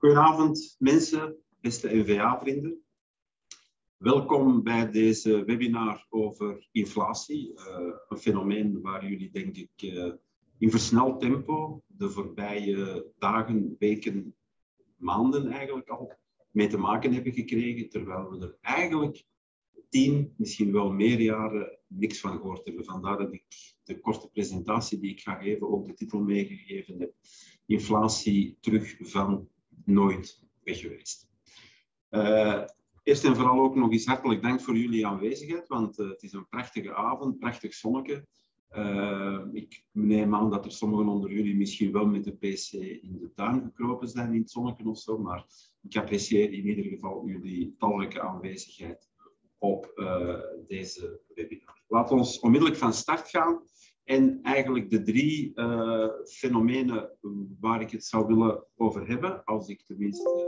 Goedenavond mensen, beste N-VA-vrienden. Welkom bij deze webinar over inflatie. Een fenomeen waar jullie denk ik in versneld tempo de voorbije dagen, weken, maanden eigenlijk al mee te maken hebben gekregen. Terwijl we er eigenlijk 10, misschien wel meer jaren niks van gehoord hebben. Vandaar dat ik de korte presentatie die ik ga geven ook de titel meegegeven heb. Inflatie terug van nooit weg geweest. Eerst en vooral ook nog eens hartelijk dank voor jullie aanwezigheid, want het is een prachtige avond, prachtig zonnetje. Ik neem aan dat er sommigen onder jullie misschien wel met de PC in de tuin gekropen zijn in het zonnetje of zo, maar ik apprecieer in ieder geval jullie talrijke aanwezigheid op deze webinar. Laten we onmiddellijk van start gaan. En eigenlijk de 3 fenomenen waar ik het zou willen over hebben, als ik tenminste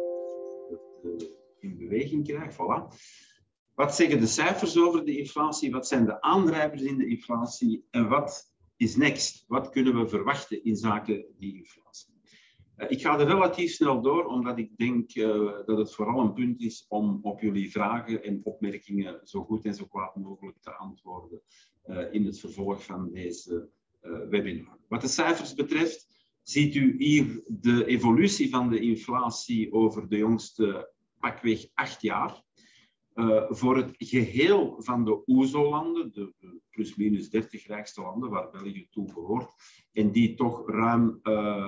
in beweging krijg. Voilà. Wat zeggen de cijfers over de inflatie? Wat zijn de aandrijvers in de inflatie? En wat is next? Wat kunnen we verwachten in zaken die inflatie? Ik ga er relatief snel door, omdat ik denk dat het vooral een punt is om op jullie vragen en opmerkingen zo goed en zo kwaad mogelijk te antwoorden in het vervolg van deze webinar. Wat de cijfers betreft, ziet u hier de evolutie van de inflatie over de jongste pakweg 8 jaar. Voor het geheel van de OESO-landen, de plus-minus 30 rijkste landen waar België toe behoort, en die toch ruim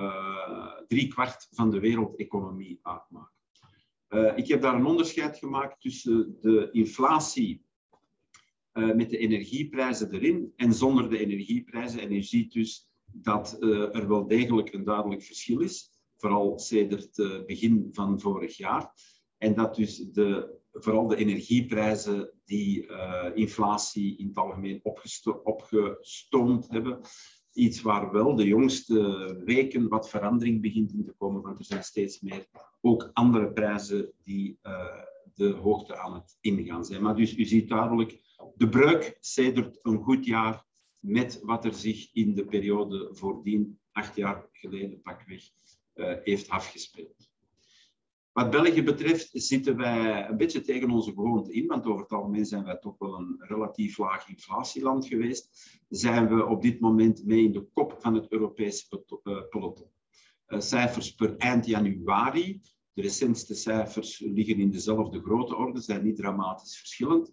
3/4 van de wereldeconomie uitmaken. Ik heb daar een onderscheid gemaakt tussen de inflatie met de energieprijzen erin en zonder de energieprijzen. En u ziet dus dat er wel degelijk een duidelijk verschil is, vooral sedert het begin van vorig jaar. En dat dus vooral de energieprijzen die inflatie in het algemeen opgestoomd hebben. Iets waar wel de jongste weken wat verandering begint in te komen, want er zijn steeds meer ook andere prijzen die de hoogte aan het ingaan zijn. Maar dus u ziet duidelijk de breuk sedert een goed jaar met wat er zich in de periode voordien, 8 jaar geleden pakweg, heeft afgespeeld. Wat België betreft zitten wij een beetje tegen onze gewoonte in, want over het algemeen zijn wij toch wel een relatief laag inflatieland geweest. Zijn we op dit moment mee in de kop van het Europese peloton. Cijfers per eind januari, de recentste cijfers liggen in dezelfde grootte orde, zijn niet dramatisch verschillend.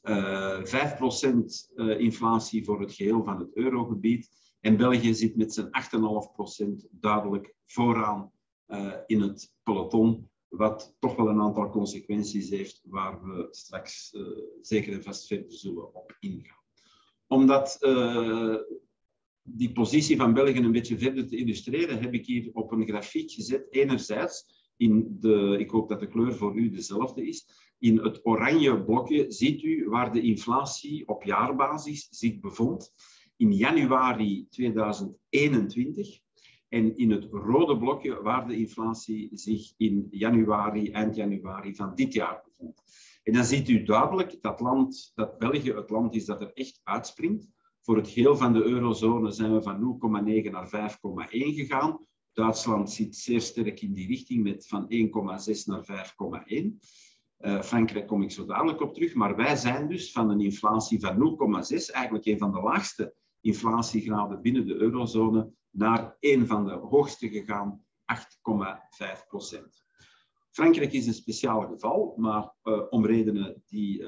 5% inflatie voor het geheel van het eurogebied. En België zit met zijn 8,5% duidelijk vooraan in het peloton. Wat toch wel een aantal consequenties heeft waar we straks zeker en vast verder zullen op ingaan. Omdat die positie van België een beetje verder te illustreren, heb ik hier op een grafiek gezet. Enerzijds, ik hoop dat de kleur voor u dezelfde is. In het oranje blokje ziet u waar de inflatie op jaarbasis zich bevond in januari 2021. En in het rode blokje waar de inflatie zich in eind januari van dit jaar bevond. En dan ziet u duidelijk dat België het land is dat er echt uitspringt. Voor het geheel van de eurozone zijn we van 0,9 naar 5,1 gegaan. Duitsland zit zeer sterk in die richting met van 1,6 naar 5,1. Frankrijk kom ik zo dadelijk op terug. Maar wij zijn dus van een inflatie van 0,6, eigenlijk een van de laagste inflatiegraden binnen de eurozone, naar een van de hoogste gegaan, 8,5%. Frankrijk is een speciaal geval, maar om redenen die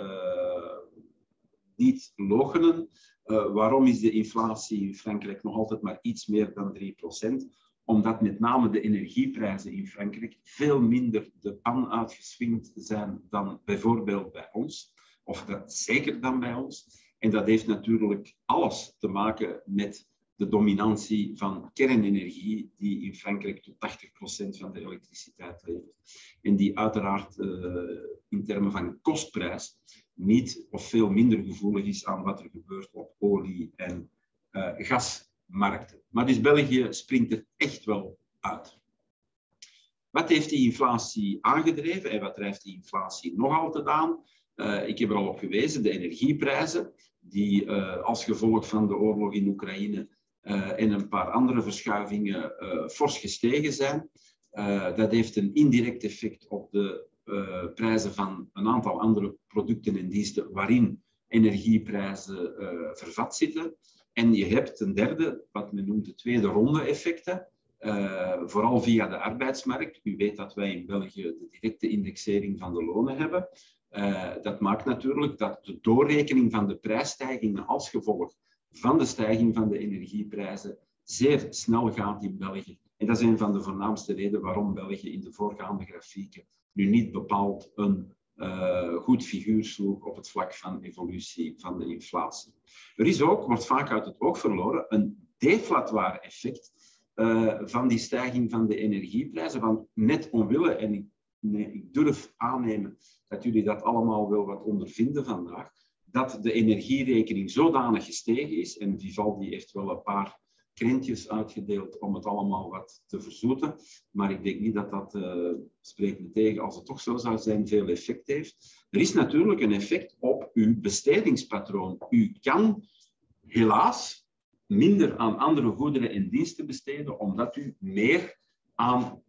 niet loochenen. Waarom is de inflatie in Frankrijk nog altijd maar iets meer dan 3%? Omdat met name de energieprijzen in Frankrijk veel minder de pan uitgeswingd zijn dan bijvoorbeeld bij ons, of zeker dan bij ons. En dat heeft natuurlijk alles te maken met de dominantie van kernenergie, die in Frankrijk tot 80% van de elektriciteit levert. En die uiteraard in termen van kostprijs niet of veel minder gevoelig is aan wat er gebeurt op olie- en gasmarkten. Maar dus België springt er echt wel uit. Wat heeft die inflatie aangedreven en wat drijft die inflatie nog altijd aan? Ik heb er al op gewezen, de energieprijzen, die als gevolg van de oorlog in Oekraïne en een paar andere verschuivingen fors gestegen zijn. Dat heeft een indirect effect op de prijzen van een aantal andere producten en diensten waarin energieprijzen vervat zitten. En je hebt een derde, wat men noemt de tweede ronde effecten, vooral via de arbeidsmarkt. U weet dat wij in België de directe indexering van de lonen hebben. Dat maakt natuurlijk dat de doorrekening van de prijsstijgingen als gevolg van de stijging van de energieprijzen zeer snel gaat in België. En dat is een van de voornaamste redenen waarom België in de voorgaande grafieken nu niet bepaald een goed figuur sloeg op het vlak van evolutie van de inflatie. Er is ook, wordt vaak uit het oog verloren, een deflatoir effect van die stijging van de energieprijzen. Want net omwille, en ik durf aannemen dat jullie dat allemaal wel wat ondervinden vandaag, dat de energierekening zodanig gestegen is, en Vivaldi heeft wel een paar krentjes uitgedeeld om het allemaal wat te verzoeten, maar ik denk niet dat dat, spreekt me tegen, als het toch zo zou zijn, veel effect heeft. Er is natuurlijk een effect op uw bestedingspatroon. U kan helaas minder aan andere goederen en diensten besteden, omdat u meer aan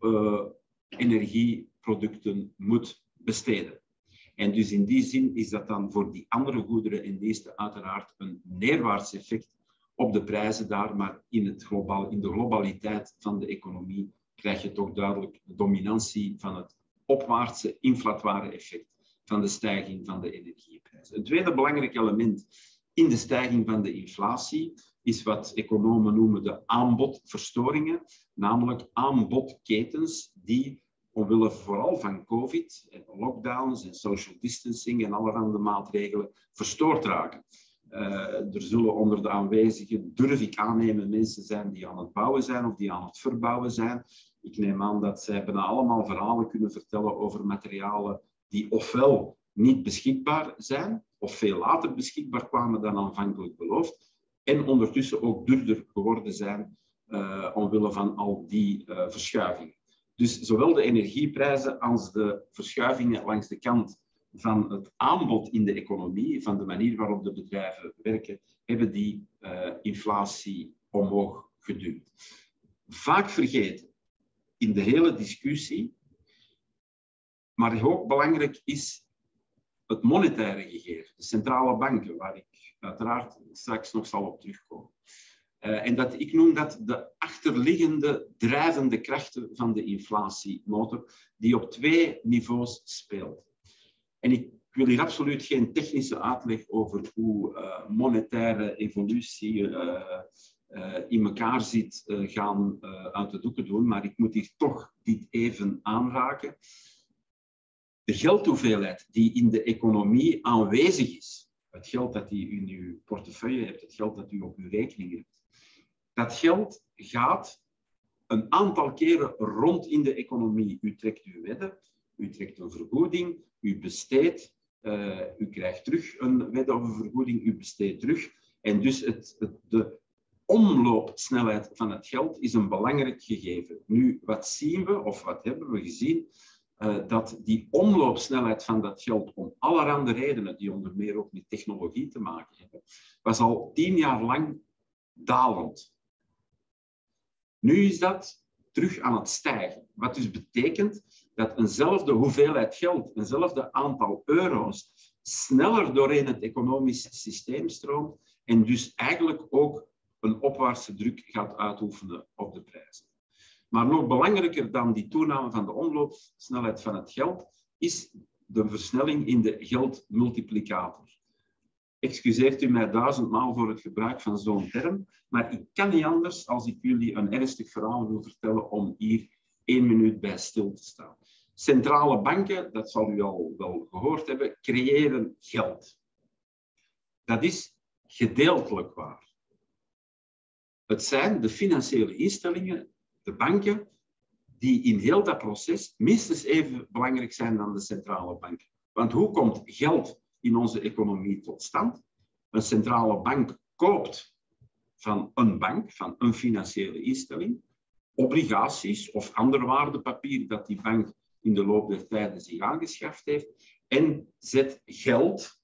energieproducten moet besteden. En dus in die zin is dat dan voor die andere goederen en diensten uiteraard een neerwaarts effect op de prijzen daar, maar in de globaliteit van de economie krijg je toch duidelijk de dominantie van het opwaartse inflatoire effect van de stijging van de energieprijzen. Een tweede belangrijk element in de stijging van de inflatie is wat economen noemen de aanbodverstoringen, namelijk aanbodketens die omwille vooral van COVID en lockdowns en social distancing en allerhande maatregelen verstoord raken. Er zullen onder de aanwezigen, durf ik aannemen, mensen zijn die aan het bouwen zijn of die aan het verbouwen zijn. Ik neem aan dat zij bijna allemaal verhalen kunnen vertellen over materialen die ofwel niet beschikbaar zijn, of veel later beschikbaar kwamen dan aanvankelijk beloofd, en ondertussen ook duurder geworden zijn omwille van al die verschuivingen. Dus zowel de energieprijzen als de verschuivingen langs de kant van het aanbod in de economie, van de manier waarop de bedrijven werken, hebben die inflatie omhoog geduwd. Vaak vergeten in de hele discussie, maar ook belangrijk is het monetaire gegeven, de centrale banken, waar ik uiteraard straks nog zal op terugkomen. En ik noem dat de achterliggende drijvende krachten van de inflatiemotor, die op twee niveaus speelt. En ik wil hier absoluut geen technische uitleg over hoe monetaire evolutie in elkaar zit gaan uit de doeken doen, maar ik moet hier toch dit even aanraken. De geldhoeveelheid die in de economie aanwezig is, het geld dat u in uw portefeuille hebt, het geld dat u op uw rekening hebt, dat geld gaat een aantal keren rond in de economie. U trekt uw wedden, u trekt een vergoeding, u besteedt, u krijgt terug een wedde of een vergoeding, u besteedt terug. En dus de omloopsnelheid van het geld is een belangrijk gegeven. Nu, wat zien we, of wat hebben we gezien? Dat die omloopsnelheid van dat geld om allerhande redenen, die onder meer ook met technologie te maken hebben, was al 10 jaar lang dalend. Nu is dat terug aan het stijgen. Wat dus betekent dat eenzelfde hoeveelheid geld, eenzelfde aantal euro's, sneller doorheen het economisch systeem stroomt en dus eigenlijk ook een opwaartse druk gaat uitoefenen op de prijzen. Maar nog belangrijker dan die toename van de omloopsnelheid van het geld is de versnelling in de geldmultiplicator. Excuseert u mij 1000 maal voor het gebruik van zo'n term, maar ik kan niet anders als ik jullie een ernstig verhaal wil vertellen om hier 1 minuut bij stil te staan. Centrale banken, dat zal u al wel gehoord hebben, creëren geld. Dat is gedeeltelijk waar. Het zijn de financiële instellingen, de banken, die in heel dat proces minstens even belangrijk zijn dan de centrale banken. Want hoe komt geld in onze economie tot stand? Een centrale bank koopt van een bank, van een financiële instelling, obligaties of ander waardepapier dat die bank in de loop der tijden zich aangeschaft heeft en zet geld,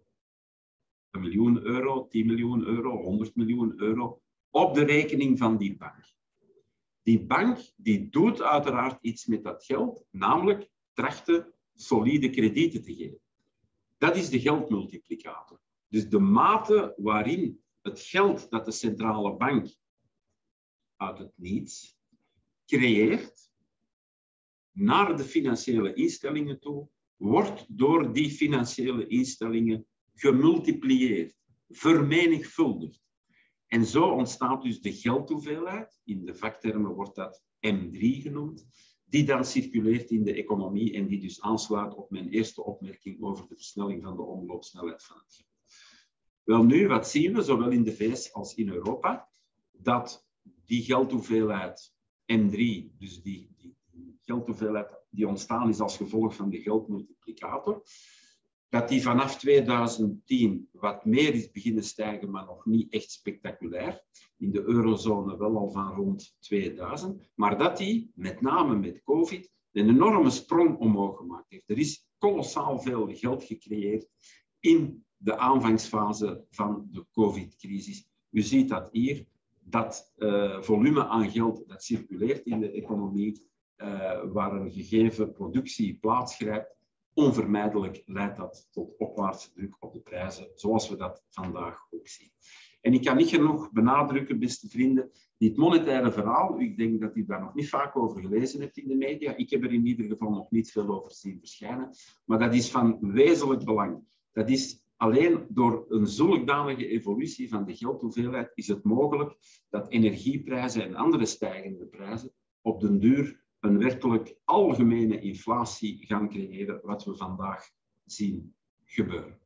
1 miljoen euro, 10 miljoen euro, 100 miljoen euro, op de rekening van die bank. Die bank die doet uiteraard iets met dat geld, namelijk trachten solide kredieten te geven. Dat is de geldmultiplicator. Dus de mate waarin het geld dat de centrale bank uit het niets creëert, naar de financiële instellingen toe, wordt door die financiële instellingen gemultiplieerd, vermenigvuldigd. En zo ontstaat dus de geldhoeveelheid, in de vaktermen wordt dat M3 genoemd, die dan circuleert in de economie en die dus aansluit op mijn eerste opmerking over de versnelling van de omloopsnelheid van het geld. Wel nu, wat zien we, zowel in de VS als in Europa, dat die geldhoeveelheid M3, dus die geldhoeveelheid die ontstaan is als gevolg van de geldmultiplicator, dat die vanaf 2010 wat meer is beginnen stijgen, maar nog niet echt spectaculair. In de eurozone wel al van rond 2000. Maar dat die, met name met COVID, een enorme sprong omhoog gemaakt heeft. Er is kolossaal veel geld gecreëerd in de aanvangsfase van de COVID-crisis. U ziet dat hier, dat volume aan geld dat circuleert in de economie, waar een gegeven productie plaatsgrijpt, onvermijdelijk leidt dat tot opwaartse druk op de prijzen, zoals we dat vandaag ook zien. En ik kan niet genoeg benadrukken, beste vrienden, dit monetaire verhaal, ik denk dat u daar nog niet vaak over gelezen hebt in de media, ik heb er in ieder geval nog niet veel over zien verschijnen, maar dat is van wezenlijk belang. Dat is alleen door een zodanige evolutie van de geldhoeveelheid is het mogelijk dat energieprijzen en andere stijgende prijzen op den duur een werkelijk algemene inflatie gaan creëren, wat we vandaag zien gebeuren.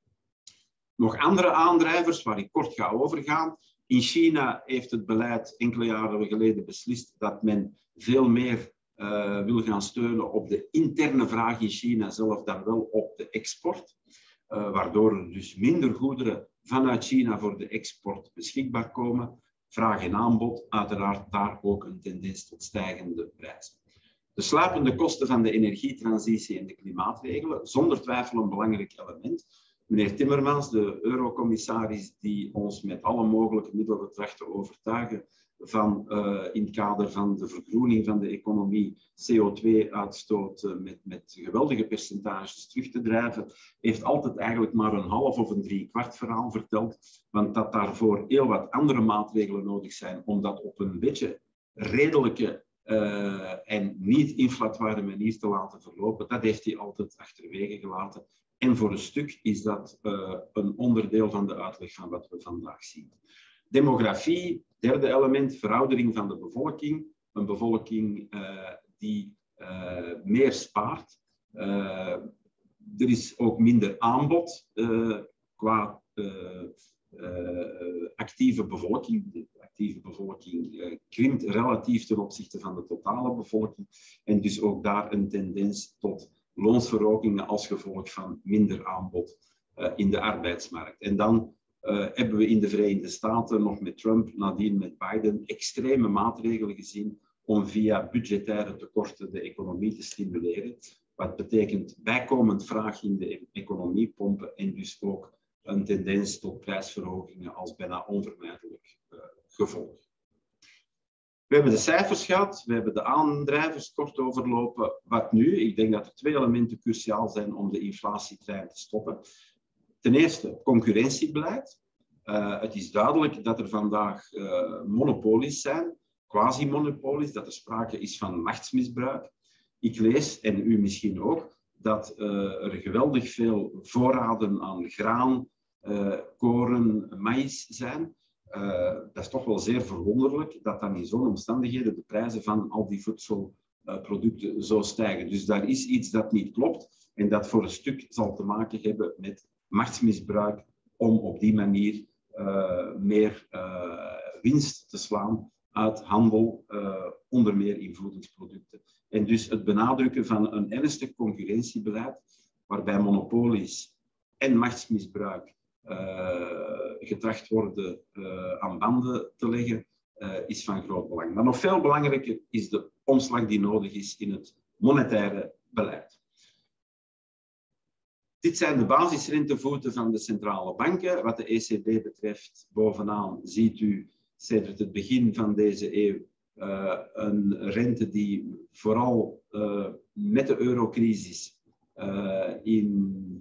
Nog andere aandrijvers waar ik kort ga overgaan. In China heeft het beleid enkele jaren geleden beslist dat men veel meer wil gaan steunen op de interne vraag in China zelf dan wel op de export. Waardoor er dus minder goederen vanuit China voor de export beschikbaar komen. Vraag en aanbod, uiteraard daar ook een tendens tot stijgende prijzen. De sluipende kosten van de energietransitie en de klimaatregelen, zonder twijfel een belangrijk element. Meneer Timmermans, de eurocommissaris die ons met alle mogelijke middelen tracht te overtuigen van in het kader van de vergroening van de economie CO2-uitstoot met geweldige percentages terug te drijven, heeft altijd eigenlijk maar een half of een driekwart verhaal verteld, want dat daarvoor heel wat andere maatregelen nodig zijn om dat op een beetje redelijke en niet-inflatoire manier te laten verlopen. Dat heeft hij altijd achterwege gelaten. En voor een stuk is dat een onderdeel van de uitleg van wat we vandaag zien. Demografie, derde element, veroudering van de bevolking. Een bevolking die meer spaart. Er is ook minder aanbod qua actieve bevolking. De actieve bevolking krimpt relatief ten opzichte van de totale bevolking. En dus ook daar een tendens tot loonsverhogingen als gevolg van minder aanbod in de arbeidsmarkt. En dan hebben we in de Verenigde Staten nog met Trump, nadien met Biden, extreme maatregelen gezien om via budgettaire tekorten de economie te stimuleren. Wat betekent bijkomend vraag in de economie pompen en dus ook een tendens tot prijsverhogingen als bijna onvermijdelijk gevolg. We hebben de cijfers gehad, we hebben de aandrijvers kort overlopen. Wat nu? Ik denk dat er twee elementen cruciaal zijn om de inflatietrein te stoppen. Ten eerste concurrentiebeleid. Het is duidelijk dat er vandaag monopolies zijn, quasi-monopolies, dat er sprake is van machtsmisbruik. Ik lees, en u misschien ook, dat er geweldig veel voorraden aan graan, koren, maïs zijn. Dat is toch wel zeer verwonderlijk dat dan in zo'n omstandigheden de prijzen van al die voedselproducten zo stijgen. Dus daar is iets dat niet klopt en dat voor een stuk zal te maken hebben met machtsmisbruik om op die manier meer winst te slaan uit handel, onder meer in voedingsproducten. En dus het benadrukken van een ernstig concurrentiebeleid waarbij monopolies en machtsmisbruik getracht worden aan banden te leggen, is van groot belang. Maar nog veel belangrijker is de omslag die nodig is in het monetaire beleid. Dit zijn de basisrentevoeten van de centrale banken. Wat de ECB betreft, bovenaan ziet u sedert het begin van deze eeuw Een rente die vooral met de eurocrisis in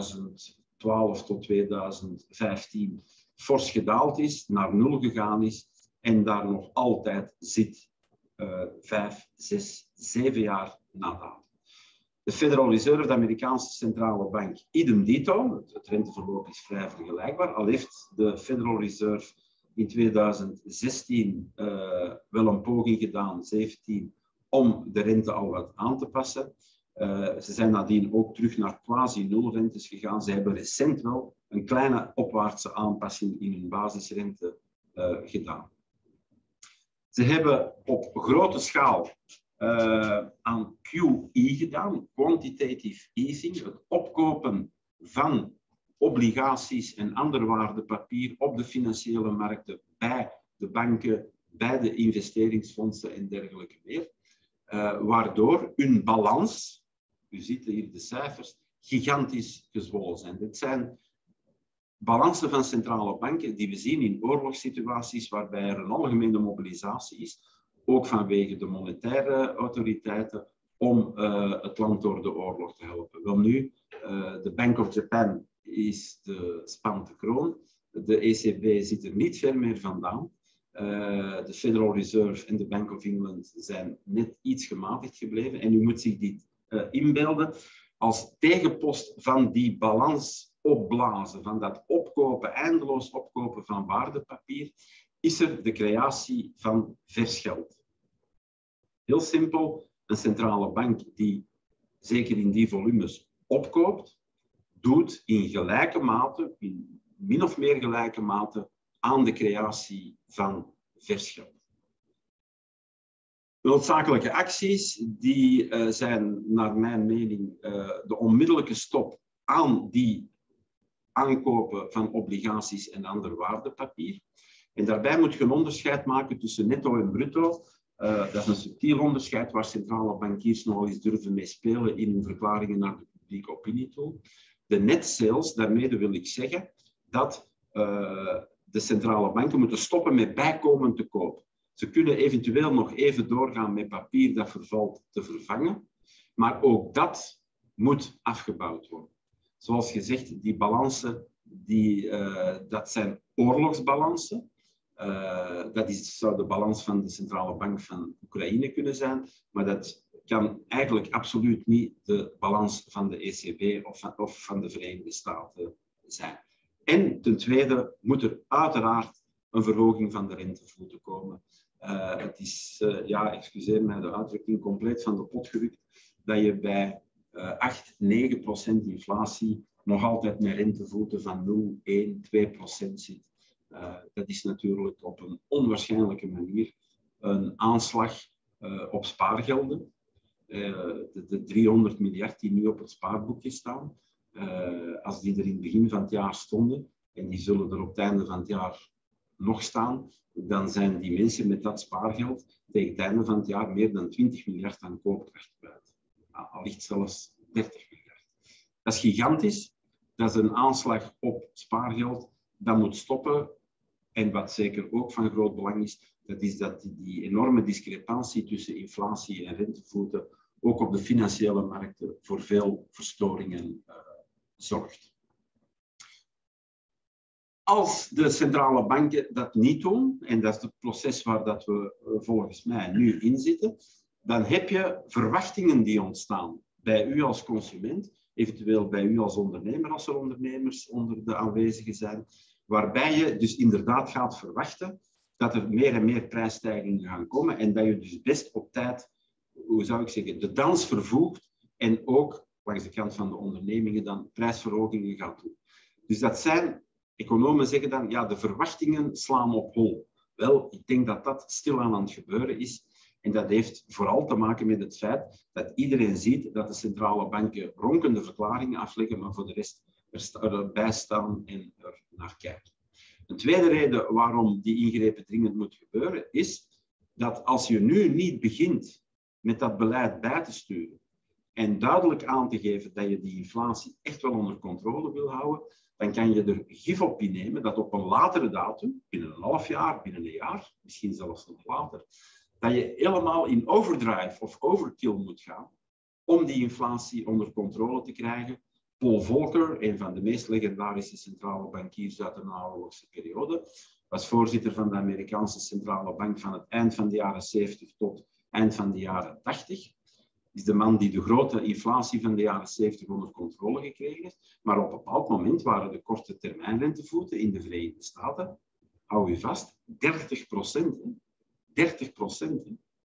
2012 tot 2015 fors gedaald is, naar 0 gegaan is en daar nog altijd zit, 5, 6, 7 jaar na datum. De Federal Reserve, de Amerikaanse centrale bank, idem dito. Het renteverloop is vrij vergelijkbaar. Al heeft de Federal Reserve in 2016 wel een poging gedaan, 17, om de rente al wat aan te passen. Ze zijn nadien ook terug naar quasi-nulrentes gegaan. Ze hebben recent wel een kleine opwaartse aanpassing in hun basisrente gedaan. Ze hebben op grote schaal aan QE gedaan, quantitative easing, het opkopen van obligaties en ander waardepapier op de financiële markten bij de banken, bij de investeringsfondsen en dergelijke meer. Waardoor hun balans, u ziet hier de cijfers, gigantisch gezwollen zijn. Dit zijn balansen van centrale banken die we zien in oorlogssituaties waarbij er een algemene mobilisatie is, ook vanwege de monetaire autoriteiten, om het land door de oorlog te helpen. Wel nu, de Bank of Japan is de spant de kroon. De ECB zit er niet ver meer vandaan. De Federal Reserve en de Bank of England zijn net iets gematigd gebleven. En u moet zich dit inbeelden als tegenpost van die balans opblazen, van dat opkopen, eindeloos opkopen van waardepapier, is er de creatie van vers geld. Heel simpel, een centrale bank die zeker in die volumes opkoopt, doet in gelijke mate, in min of meer gelijke mate, aan de creatie van vers geld. Noodzakelijke acties die zijn naar mijn mening de onmiddellijke stop aan die aankopen van obligaties en ander waardepapier. En daarbij moet je een onderscheid maken tussen netto en bruto. Dat is een subtiel onderscheid waar centrale bankiers nogal eens durven mee spelen in hun verklaringen naar de publieke opinie toe. De net sales, daarmee wil ik zeggen dat de centrale banken moeten stoppen met bijkomend te kopen. Ze kunnen eventueel nog even doorgaan met papier dat vervalt te vervangen, maar ook dat moet afgebouwd worden. Zoals gezegd, die balansen, dat zijn oorlogsbalansen. Dat zou de balans van de centrale bank van Oekraïne kunnen zijn, maar dat kan eigenlijk absoluut niet de balans van de ECB of van de Verenigde Staten zijn. En ten tweede moet er uiteraard een verhoging van de rentevoeten komen. Het is, excuseer mij de uitdrukking, compleet van de pot gerukt dat je bij 8-9% inflatie nog altijd met rentevoeten van 0, 1, 2% zit. Dat is natuurlijk op een onwaarschijnlijke manier een aanslag op spaargelden. De 300 miljard die nu op het spaarboekje staan, als die er in het begin van het jaar stonden, en die zullen er op het einde van het jaar nog staan, dan zijn die mensen met dat spaargeld tegen het einde van het jaar meer dan 20 miljard aan koopkracht kwijt. Allicht zelfs 30 miljard. Dat is gigantisch. Dat is een aanslag op spaargeld. Dat moet stoppen. En wat zeker ook van groot belang is, dat is dat die enorme discrepantie tussen inflatie en rentevoeten ook op de financiële markten voor veel verstoringen zorgt. Als de centrale banken dat niet doen, en dat is het proces waar dat we volgens mij nu in zitten, dan heb je verwachtingen die ontstaan bij u als consument, eventueel bij u als ondernemer, als er ondernemers onder de aanwezigen zijn, waarbij je dus inderdaad gaat verwachten dat er meer en meer prijsstijgingen gaan komen en dat je dus best op tijd, hoe zou ik zeggen, de dans vervoegt en ook langs de kant van de ondernemingen dan prijsverhogingen gaat doen. Dus dat zijn, economen zeggen dan, ja, de verwachtingen slaan op hol. Wel, ik denk dat dat stilaan aan het gebeuren is. En dat heeft vooral te maken met het feit dat iedereen ziet dat de centrale banken ronkende verklaringen afleggen, maar voor de rest erbij staan en er naar kijken. Een tweede reden waarom die ingrepen dringend moeten gebeuren, is dat als je nu niet begint met dat beleid bij te sturen en duidelijk aan te geven dat je die inflatie echt wel onder controle wil houden, dan kan je er gif op innemen dat op een latere datum, binnen een half jaar, binnen een jaar, misschien zelfs nog later, dat je helemaal in overdrive of overkill moet gaan om die inflatie onder controle te krijgen. Paul Volcker, een van de meest legendarische centrale bankiers uit de naoorlogse periode, was voorzitter van de Amerikaanse centrale bank van het eind van de jaren 70 tot eind van de jaren 80. Is de man die de grote inflatie van de jaren 70 onder controle gekregen heeft. Maar op een bepaald moment waren de korte termijnrentevoeten in de Verenigde Staten, hou je vast, 30%. 30%.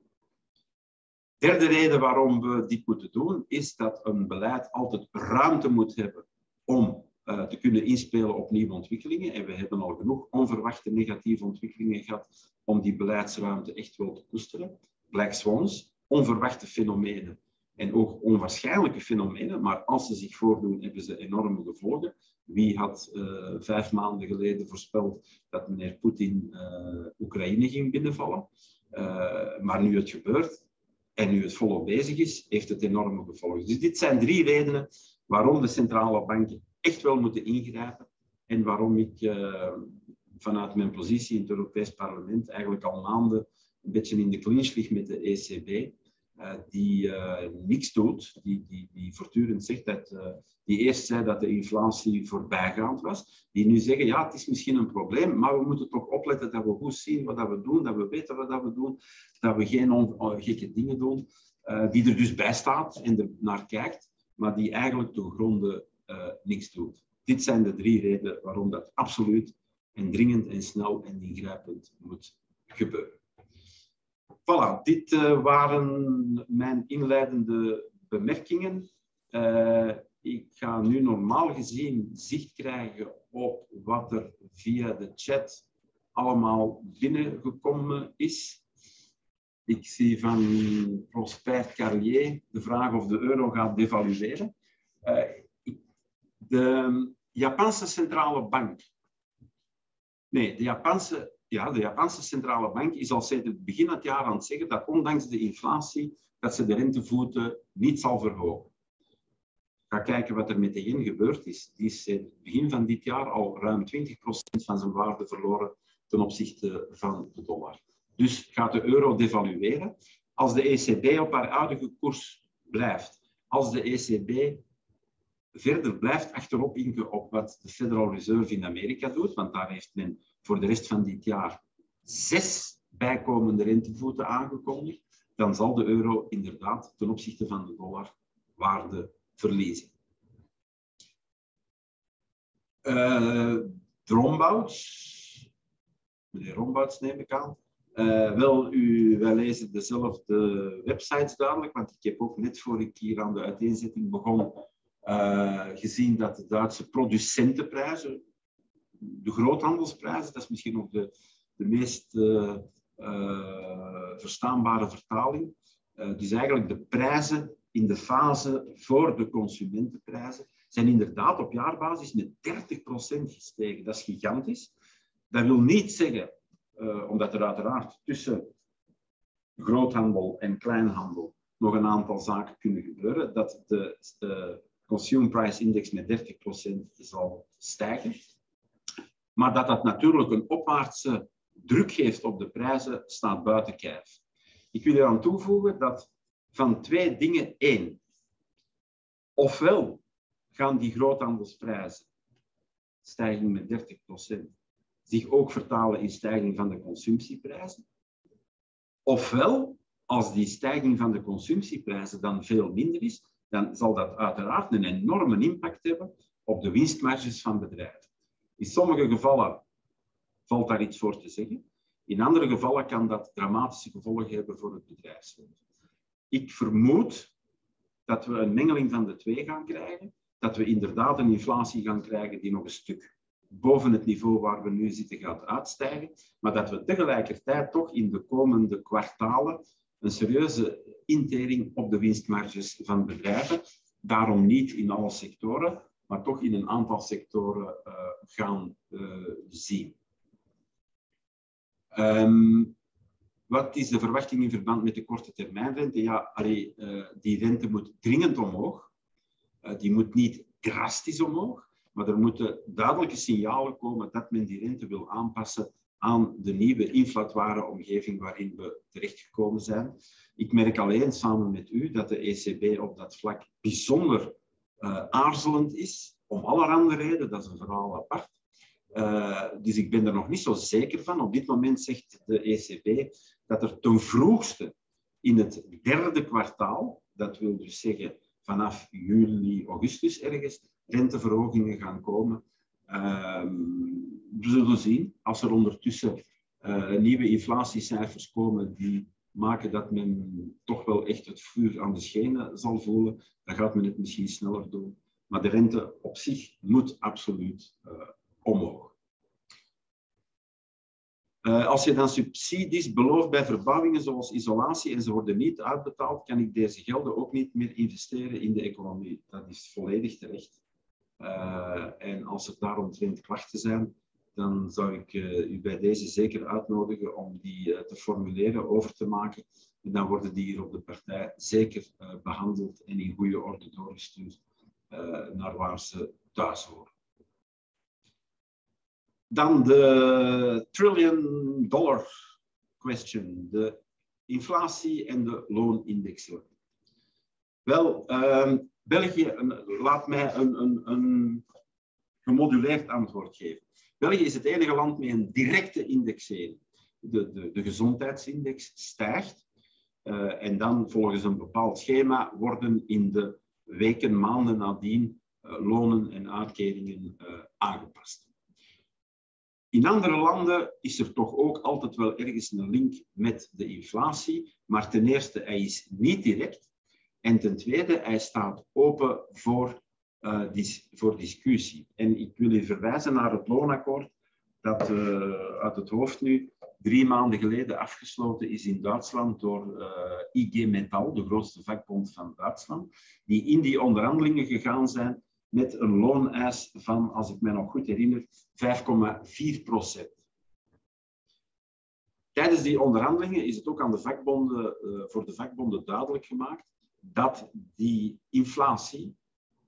Derde reden waarom we dit moeten doen, is dat een beleid altijd ruimte moet hebben om te kunnen inspelen op nieuwe ontwikkelingen. En we hebben al genoeg onverwachte negatieve ontwikkelingen gehad om die beleidsruimte echt wel te koesteren. Black swans, onverwachte fenomenen en ook onwaarschijnlijke fenomenen, maar als ze zich voordoen, hebben ze enorme gevolgen. Wie had 5 maanden geleden voorspeld dat meneer Poetin Oekraïne ging binnenvallen? Maar nu het gebeurt en nu het volop bezig is, heeft het enorme gevolgen. Dus dit zijn 3 redenen waarom de centrale banken echt wel moeten ingrijpen en waarom ik vanuit mijn positie in het Europees Parlement eigenlijk al maanden een beetje in de clinch lig met de ECB, die niks doet, die voortdurend zegt dat, die eerst zei dat de inflatie voorbijgaand was, die nu zeggen, ja, het is misschien een probleem, maar we moeten toch opletten dat we goed zien wat we doen, dat we weten wat we doen, dat we geen gekke dingen doen, die er dus bij staat en er naar kijkt, maar die eigenlijk ten gronde niks doet. Dit zijn de 3 redenen waarom dat absoluut en dringend en snel en ingrijpend moet gebeuren. Voilà, dit waren mijn inleidende bemerkingen. Ik ga nu normaal gezien zicht krijgen op wat er via de chat allemaal binnengekomen is. Ik zie van Prosper Carlier de vraag of de euro gaat devalueren. De Japanse centrale bank. Nee, de Japanse centrale bank is al sinds het begin van het jaar aan het zeggen dat ondanks de inflatie dat ze de rentevoeten niet zal verhogen. Ga kijken wat er met de yen gebeurd is. Die is sinds het begin van dit jaar al ruim 20% van zijn waarde verloren ten opzichte van de dollar. Dus gaat de euro devalueren. Als de ECB op haar huidige koers blijft, als de ECB verder blijft achterop inken op wat de Federal Reserve in Amerika doet, want daar heeft men voor de rest van dit jaar 6 bijkomende rentevoeten aangekondigd, dan zal de euro inderdaad ten opzichte van de dollar waarde verliezen. Meneer Rombouts neem ik aan. Wij lezen dezelfde websites duidelijk, want ik heb ook net voor ik hier aan de uiteenzetting begon, gezien dat de Duitse producentenprijzen, de groothandelsprijzen, dat is misschien ook de meest verstaanbare vertaling, dus eigenlijk de prijzen in de fase voor de consumentenprijzen, zijn inderdaad op jaarbasis met 30% gestegen. Dat is gigantisch. Dat wil niet zeggen, omdat er uiteraard tussen groothandel en kleinhandel nog een aantal zaken kunnen gebeuren, dat de Consumer Price Index met 30% zal stijgen. Maar dat dat natuurlijk een opwaartse druk geeft op de prijzen, staat buiten kijf. Ik wil eraan toevoegen dat van 2 dingen 1. Ofwel gaan die groothandelsprijzen, stijging met 30%, zich ook vertalen in stijging van de consumptieprijzen. Ofwel, als die stijging van de consumptieprijzen dan veel minder is, dan zal dat uiteraard een enorme impact hebben op de winstmarges van bedrijven. In sommige gevallen valt daar iets voor te zeggen. In andere gevallen kan dat dramatische gevolgen hebben voor het bedrijfsleven. Ik vermoed dat we een mengeling van de 2 gaan krijgen. Dat we inderdaad een inflatie gaan krijgen die nog een stuk boven het niveau waar we nu zitten gaat uitstijgen. Maar dat we tegelijkertijd toch in de komende kwartalen een serieuze intering op de winstmarges van bedrijven. Daarom niet in alle sectoren, maar toch in een aantal sectoren gaan zien. Wat is de verwachting in verband met de korte termijnrente? Ja, die rente moet dringend omhoog. Die moet niet drastisch omhoog, maar er moeten duidelijke signalen komen dat men die rente wil aanpassen aan de nieuwe inflatoire omgeving waarin we terechtgekomen zijn. Ik merk alleen samen met u dat de ECB op dat vlak bijzonder aarzelend is, om allerhande redenen, dat is een verhaal apart. Dus ik ben er nog niet zo zeker van. Op dit moment zegt de ECB dat er ten vroegste in het derde kwartaal, dat wil dus zeggen vanaf juli, augustus ergens, renteverhogingen gaan komen. We zullen zien, als er ondertussen nieuwe inflatiecijfers komen die maken dat men toch wel echt het vuur aan de schenen zal voelen, dan gaat men het misschien sneller doen. Maar de rente op zich moet absoluut omhoog. Als je dan subsidies belooft bij verbouwingen zoals isolatie en ze worden niet uitbetaald, kan ik deze gelden ook niet meer investeren in de economie. Dat is volledig terecht. En als er daaromtrent klachten zijn, dan zou ik u bij deze zeker uitnodigen om die te formuleren, over te maken. En dan worden die hier op de partij zeker behandeld en in goede orde doorgestuurd naar waar ze thuis horen. Dan de $1 trillion question, de inflatie en de loonindexen. Wel, België, laat mij een gemoduleerd antwoord geven. België is het enige land met een directe indexering. De gezondheidsindex stijgt en dan volgens een bepaald schema worden in de weken, maanden nadien lonen en uitkeringen aangepast. In andere landen is er toch ook altijd wel ergens een link met de inflatie, maar ten eerste, hij is niet direct en ten tweede, hij staat open voor discussie. En ik wil u verwijzen naar het loonakkoord dat uit het hoofd nu 3 maanden geleden afgesloten is in Duitsland door IG Metall, de grootste vakbond van Duitsland, die in die onderhandelingen gegaan zijn met een looneis van, als ik me nog goed herinner, 5,4%. Tijdens die onderhandelingen is het ook aan de vakbonden, voor de vakbonden duidelijk gemaakt dat die inflatie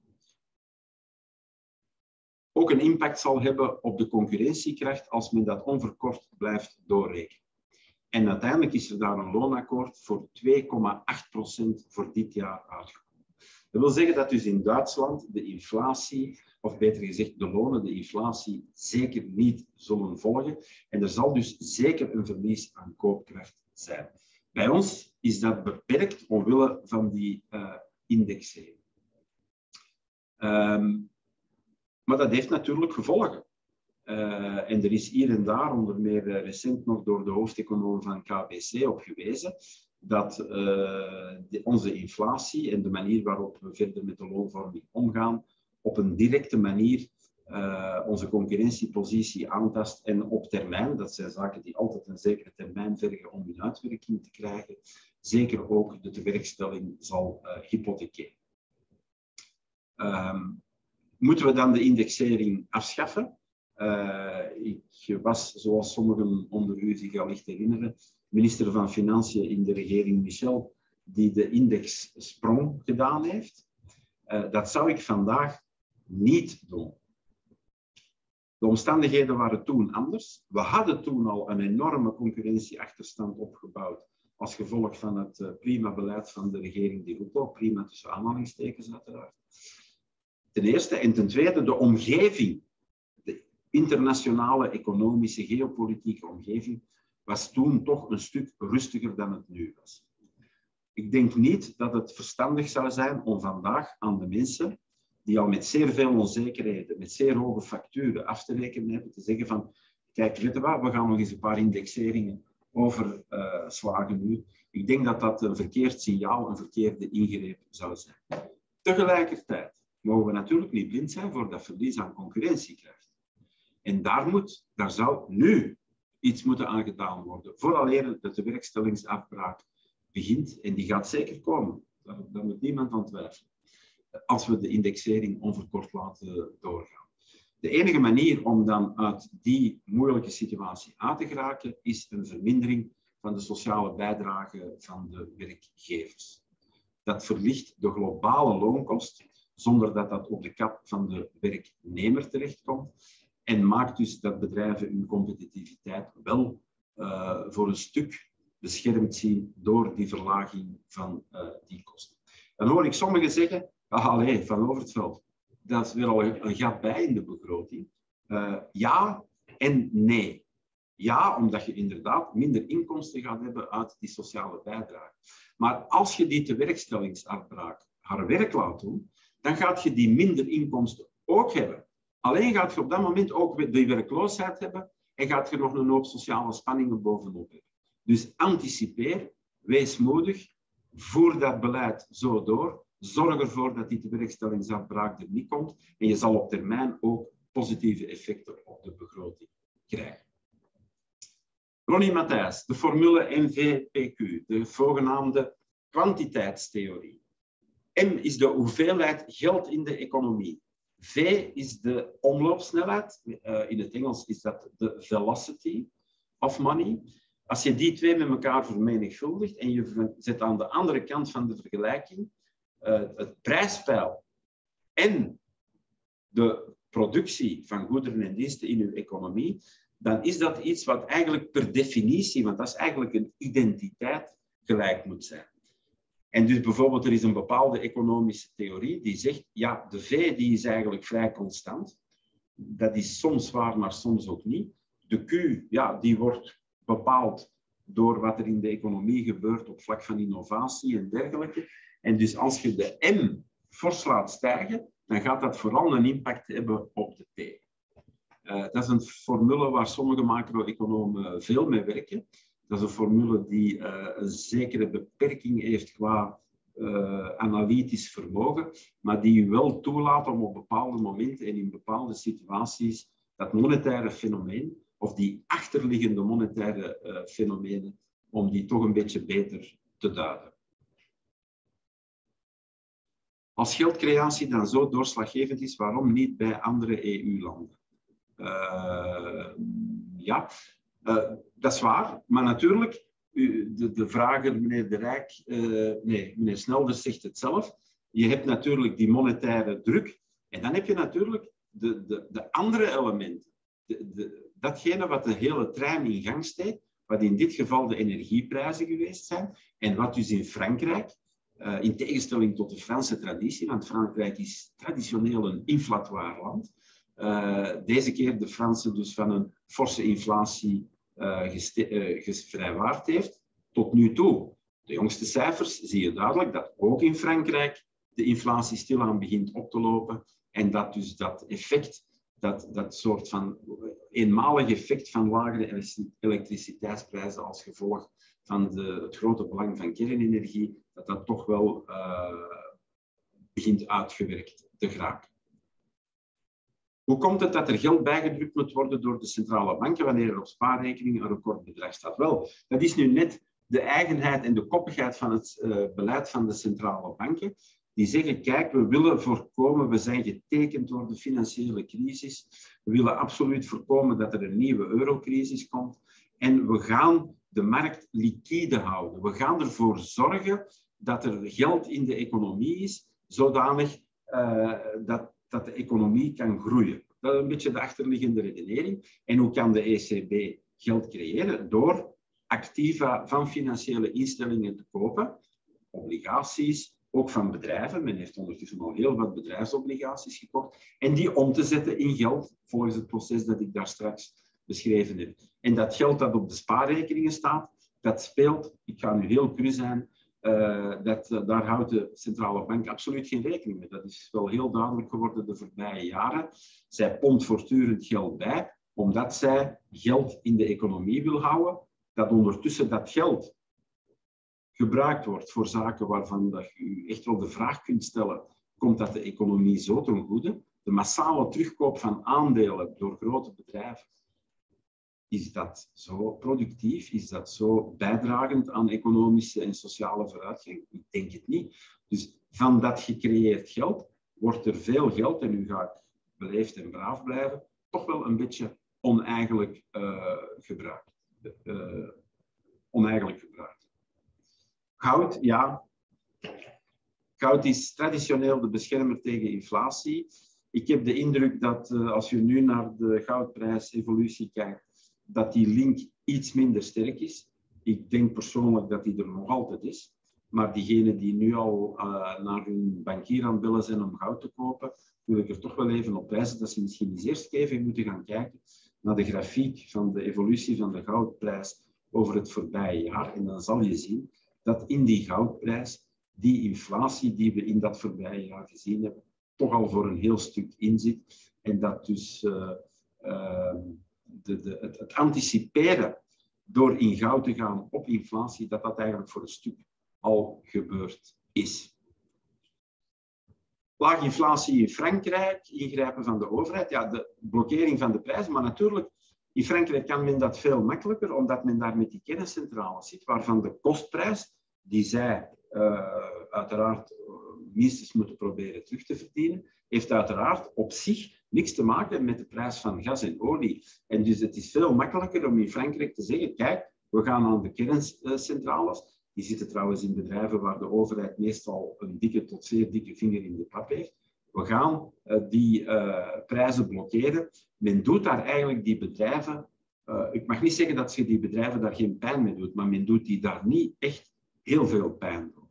ook een impact zal hebben op de concurrentiekracht als men dat onverkort blijft doorrekenen. En uiteindelijk is er daar een loonakkoord voor 2,8% voor dit jaar uitgekomen. Dat wil zeggen dat dus in Duitsland de inflatie, of beter gezegd de lonen, de inflatie zeker niet zullen volgen. En er zal dus zeker een verlies aan koopkracht zijn. Bij ons is dat beperkt omwille van die indexering. Maar dat heeft natuurlijk gevolgen. En er is hier en daar, onder meer recent nog door de hoofdeconoom van KBC, op gewezen dat onze inflatie en de manier waarop we verder met de loonvorming omgaan, op een directe manier onze concurrentiepositie aantast en op termijn, dat zijn zaken die altijd een zekere termijn vergen om in uitwerking te krijgen, zeker ook de tewerkstelling zal hypothekeren. Moeten we dan de indexering afschaffen? Ik was, zoals sommigen onder u zich allicht herinneren, minister van Financiën in de regering Michel, die de indexsprong gedaan heeft. Dat zou ik vandaag niet doen. De omstandigheden waren toen anders. We hadden toen al een enorme concurrentieachterstand opgebouwd als gevolg van het prima beleid van de regering Di Rupo, prima tussen aanhalingstekens uiteraard. Ten eerste. En ten tweede, de omgeving, de internationale economische, geopolitieke omgeving, was toen toch een stuk rustiger dan het nu was. Ik denk niet dat het verstandig zou zijn om vandaag aan de mensen die al met zeer veel onzekerheden, met zeer hoge facturen af te rekenen hebben, te zeggen van, kijk, weet je wat, we gaan nog eens een paar indexeringen overslagen nu. Ik denk dat dat een verkeerd signaal, een verkeerde ingreep zou zijn. Tegelijkertijd mogen we natuurlijk niet blind zijn voor dat verlies aan concurrentiekracht. En daar zou nu iets moeten aan gedaan worden, vooraleer de tewerkstellingsafbraak begint. En die gaat zeker komen. Daar moet niemand aan twijfelen. Als we de indexering onverkort laten doorgaan. De enige manier om dan uit die moeilijke situatie uit te geraken, is een vermindering van de sociale bijdrage van de werkgevers. Dat verlicht de globale loonkost, zonder dat dat op de kap van de werknemer terechtkomt. en maakt dus dat bedrijven hun competitiviteit wel voor een stuk beschermd zien door die verlaging van die kosten. Dan hoor ik sommigen zeggen, allee, Van Overtveld, dat is weer al een gat bij in de begroting. Ja en nee. Ja, omdat je inderdaad minder inkomsten gaat hebben uit die sociale bijdrage. Maar als je die tewerkstellingsafbraak haar werk laat doen, dan gaat je die minder inkomsten ook hebben. Alleen gaat je op dat moment ook die werkloosheid hebben en gaat je nog een hoop sociale spanningen bovenop hebben. Dus anticipeer, wees moedig, voer dat beleid zo door, zorg ervoor dat die tewerkstellingsafbraak er niet komt en je zal op termijn ook positieve effecten op de begroting krijgen. Ronnie Matthijs, de formule MVPQ, de zogenaamde kwantiteitstheorie. M is de hoeveelheid geld in de economie. V is de omloopsnelheid. In het Engels is dat de velocity of money. Als je die twee met elkaar vermenigvuldigt en je zet aan de andere kant van de vergelijking het prijspeil en de productie van goederen en diensten in uw economie, dan is dat iets wat eigenlijk per definitie, want dat is eigenlijk een identiteit, gelijk moet zijn. En dus bijvoorbeeld, er is een bepaalde economische theorie die zegt, ja, de V die is eigenlijk vrij constant. Dat is soms waar, maar soms ook niet. De Q, ja, die wordt bepaald door wat er in de economie gebeurt op vlak van innovatie en dergelijke. En dus als je de M fors laat stijgen, dan gaat dat vooral een impact hebben op de P. Dat is een formule waar sommige macro-economen veel mee werken. Dat is een formule die een zekere beperking heeft qua analytisch vermogen, maar die u wel toelaat om op bepaalde momenten en in bepaalde situaties dat monetaire fenomeen, of die achterliggende monetaire fenomenen, om die toch een beetje beter te duiden. Als geldcreatie dan zo doorslaggevend is, waarom niet bij andere EU-landen? Ja, dat is waar. Maar natuurlijk, de vrager, meneer De Rijk, nee, meneer Snelders zegt het zelf. Je hebt natuurlijk die monetaire druk. En dan heb je natuurlijk de andere elementen. Datgene wat de hele trein in gang steekt, wat in dit geval de energieprijzen geweest zijn. En wat dus in Frankrijk, in tegenstelling tot de Franse traditie, want Frankrijk is traditioneel een inflatoire land. Deze keer de Fransen dus van een forse inflatie gevrijwaard heeft. Tot nu toe, de jongste cijfers, zie je duidelijk dat ook in Frankrijk de inflatie stilaan begint op te lopen. En dat dus dat effect, dat soort van eenmalig effect van lagere elektriciteitsprijzen als gevolg van het grote belang van kernenergie, dat toch wel begint uitgewerkt te geraken. Hoe komt het dat er geld bijgedrukt moet worden door de centrale banken wanneer er op spaarrekening een recordbedrag staat? Wel, dat is nu net de eigenheid en de koppigheid van het beleid van de centrale banken. Die zeggen, kijk, we willen voorkomen, we zijn getekend door de financiële crisis. We willen absoluut voorkomen dat er een nieuwe eurocrisis komt. En we gaan de markt liquide houden. We gaan ervoor zorgen dat er geld in de economie is, zodanig dat de economie kan groeien. Dat is een beetje de achterliggende redenering. En hoe kan de ECB geld creëren? Door activa van financiële instellingen te kopen, obligaties, ook van bedrijven. Men heeft ondertussen al heel wat bedrijfsobligaties gekocht. En die om te zetten in geld, volgens het proces dat ik daar straks beschreven heb. En dat geld dat op de spaarrekeningen staat, dat speelt, ik ga nu heel cru zijn, daar houdt de centrale bank absoluut geen rekening mee. Dat is wel heel duidelijk geworden de voorbije jaren. Zij pompt voortdurend geld bij, omdat zij geld in de economie wil houden, dat ondertussen dat geld gebruikt wordt voor zaken waarvan dat u echt wel de vraag kunt stellen, komt dat de economie zo ten goede? De massale terugkoop van aandelen door grote bedrijven, is dat zo productief? Is dat zo bijdragend aan economische en sociale vooruitgang? Ik denk het niet. Dus van dat gecreëerd geld wordt er veel geld, en nu ga ik beleefd en braaf blijven, toch wel een beetje oneigenlijk gebruikt. Goud, ja. Goud is traditioneel de beschermer tegen inflatie. Ik heb de indruk dat als je nu naar de goudprijsevolutie kijkt, dat die link iets minder sterk is. Ik denk persoonlijk dat die er nog altijd is. Maar diegenen die nu al naar hun bankier aan het bellen zijn om goud te kopen, wil ik er toch wel even op wijzen dat ze misschien eens eerst even moeten gaan kijken naar de grafiek van de evolutie van de goudprijs over het voorbije jaar. En dan zal je zien dat in die goudprijs die inflatie die we in dat voorbije jaar gezien hebben, toch al voor een heel stuk in zit. En dat dus het anticiperen door in goud te gaan op inflatie, dat dat eigenlijk voor een stuk al gebeurd is. Lage inflatie in Frankrijk, ingrijpen van de overheid, ja, de blokkering van de prijzen, maar natuurlijk, in Frankrijk kan men dat veel makkelijker, omdat men daar met die kerncentrales zit, waarvan de kostprijs, die zij uiteraard minstens moeten proberen terug te verdienen, heeft uiteraard op zich niks te maken met de prijs van gas en olie. En dus het is veel makkelijker om in Frankrijk te zeggen, kijk, we gaan aan de kerncentrales. Die zitten trouwens in bedrijven waar de overheid meestal een dikke tot zeer dikke vinger in de pap heeft. We gaan die prijzen blokkeren. Men doet daar eigenlijk die bedrijven... ik mag niet zeggen dat ze die bedrijven daar geen pijn mee doet, maar men doet die daar niet echt heel veel pijn door.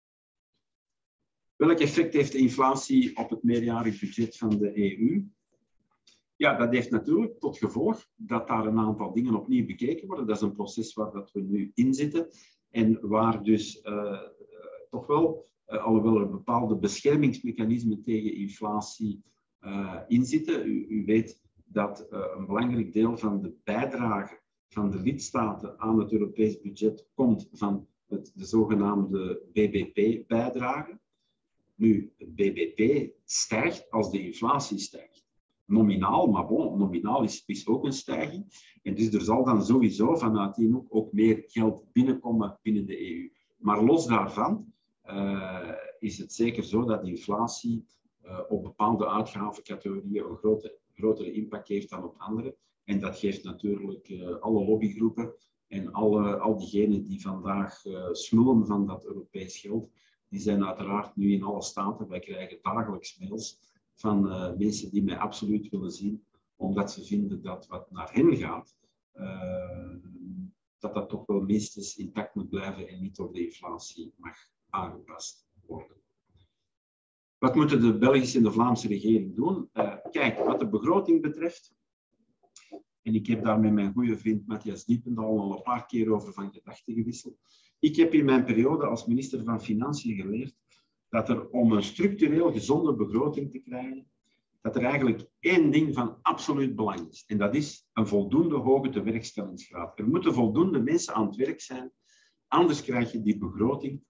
Welk effect heeft de inflatie op het meerjarig budget van de EU? Ja, dat heeft natuurlijk tot gevolg dat daar een aantal dingen opnieuw bekeken worden. Dat is een proces waar dat we nu in zitten. En waar dus toch wel, alhoewel er bepaalde beschermingsmechanismen tegen inflatie in zitten. U weet dat een belangrijk deel van de bijdrage van de lidstaten aan het Europees budget komt van de zogenaamde BBP-bijdrage. Nu, het BBP stijgt als de inflatie stijgt. Nominaal, maar bon, nominaal is ook een stijging. En dus er zal dan sowieso vanuit die hoek ook meer geld binnenkomen binnen de EU. Maar los daarvan is het zeker zo dat inflatie op bepaalde uitgavencategorieën een grotere impact heeft dan op andere. En dat geeft natuurlijk alle lobbygroepen en al diegenen die vandaag smullen van dat Europees geld, die zijn uiteraard nu in alle staten. Wij krijgen dagelijks mails van mensen die mij absoluut willen zien, omdat ze vinden dat wat naar hen gaat, dat toch wel minstens intact moet blijven en niet door de inflatie mag aangepast worden. Wat moeten de Belgische en de Vlaamse regering doen? Kijk, wat de begroting betreft, en ik heb daar met mijn goede vriend Matthias Diependal al een paar keer over van gedachten gewisseld. Ik heb in mijn periode als minister van Financiën geleerd dat er om een structureel gezonde begroting te krijgen, dat er eigenlijk één ding van absoluut belang is. En dat is een voldoende hoge tewerkstellingsgraad. Er moeten voldoende mensen aan het werk zijn, anders krijg je die begroting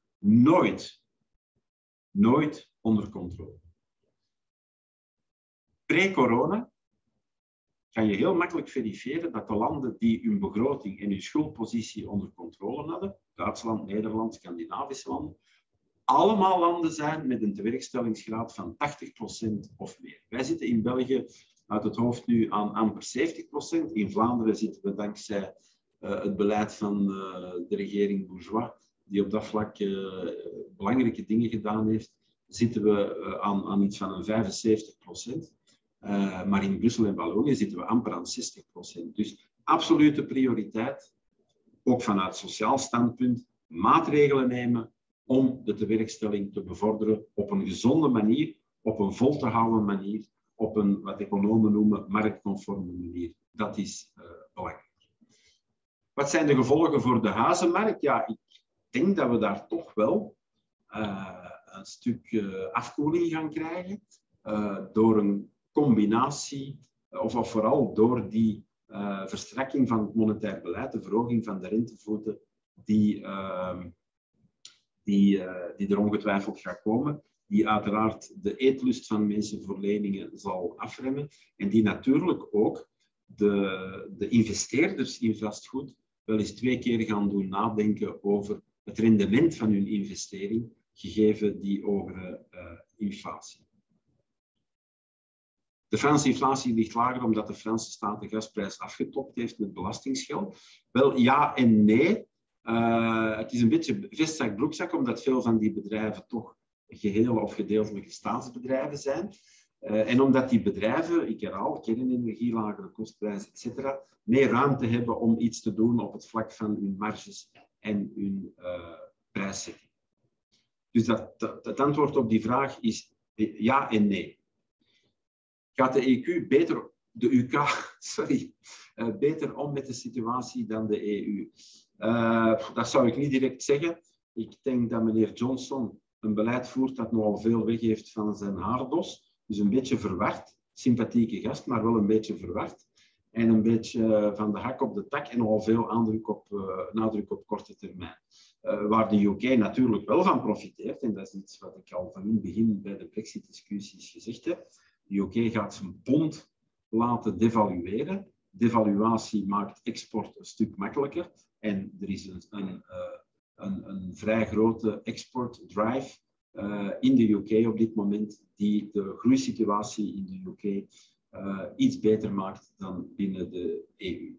nooit onder controle. Pre-corona kan je heel makkelijk verifiëren dat de landen die hun begroting en hun schuldpositie onder controle hadden, Duitsland, Nederland, Scandinavische landen, allemaal landen zijn met een tewerkstellingsgraad van 80% of meer. Wij zitten in België uit het hoofd nu aan amper 70%. In Vlaanderen zitten we dankzij het beleid van de regering Bourgeois, die op dat vlak belangrijke dingen gedaan heeft, zitten we aan iets van een 75%. Maar in Brussel en Wallonië zitten we amper aan 60%. Dus absolute prioriteit, ook vanuit sociaal standpunt, maatregelen nemen om de tewerkstelling te bevorderen op een gezonde manier, op een vol te houden manier, op een, wat economen noemen, marktconforme manier. Dat is belangrijk. Wat zijn de gevolgen voor de huizenmarkt? Ja, ik denk dat we daar toch wel een stuk afkoeling gaan krijgen door een combinatie, of vooral door die verstrakking van het monetair beleid, de verhoging van de rentevoeten, die er ongetwijfeld gaat komen, die uiteraard de eetlust van mensen voor leningen zal afremmen en die natuurlijk ook de investeerders in vastgoed wel eens 2 keer gaan doen nadenken over het rendement van hun investering, gegeven die hogere inflatie. De Franse inflatie ligt lager omdat de Franse staat de gasprijs afgetopt heeft met belastingsgeld. Wel, ja en nee. Het is een beetje vestzak-broekzak, omdat veel van die bedrijven toch geheel of gedeeltelijke staatsbedrijven zijn. En omdat die bedrijven, ik herhaal, kernenergie, lagere kostprijzen, etc., meer ruimte hebben om iets te doen op het vlak van hun marges en hun prijszetting. Dus het antwoord op die vraag is ja en nee. Gaat de EQ beter, de UK, sorry, beter om met de situatie dan de EU? Dat zou ik niet direct zeggen. Ik denk dat meneer Johnson een beleid voert dat nogal veel weg heeft van zijn haardos. Dus een beetje verward. Sympathieke gast, maar wel een beetje verward. En een beetje van de hak op de tak en nogal veel nadruk op korte termijn. Waar de UK natuurlijk wel van profiteert, en dat is iets wat ik al van in het begin bij de Brexit-discussies gezegd heb. De UK gaat zijn pond laten devalueren. Devaluatie maakt export een stuk makkelijker. En er is een vrij grote export-drive in de UK op dit moment, die de groeisituatie in de UK iets beter maakt dan binnen de EU.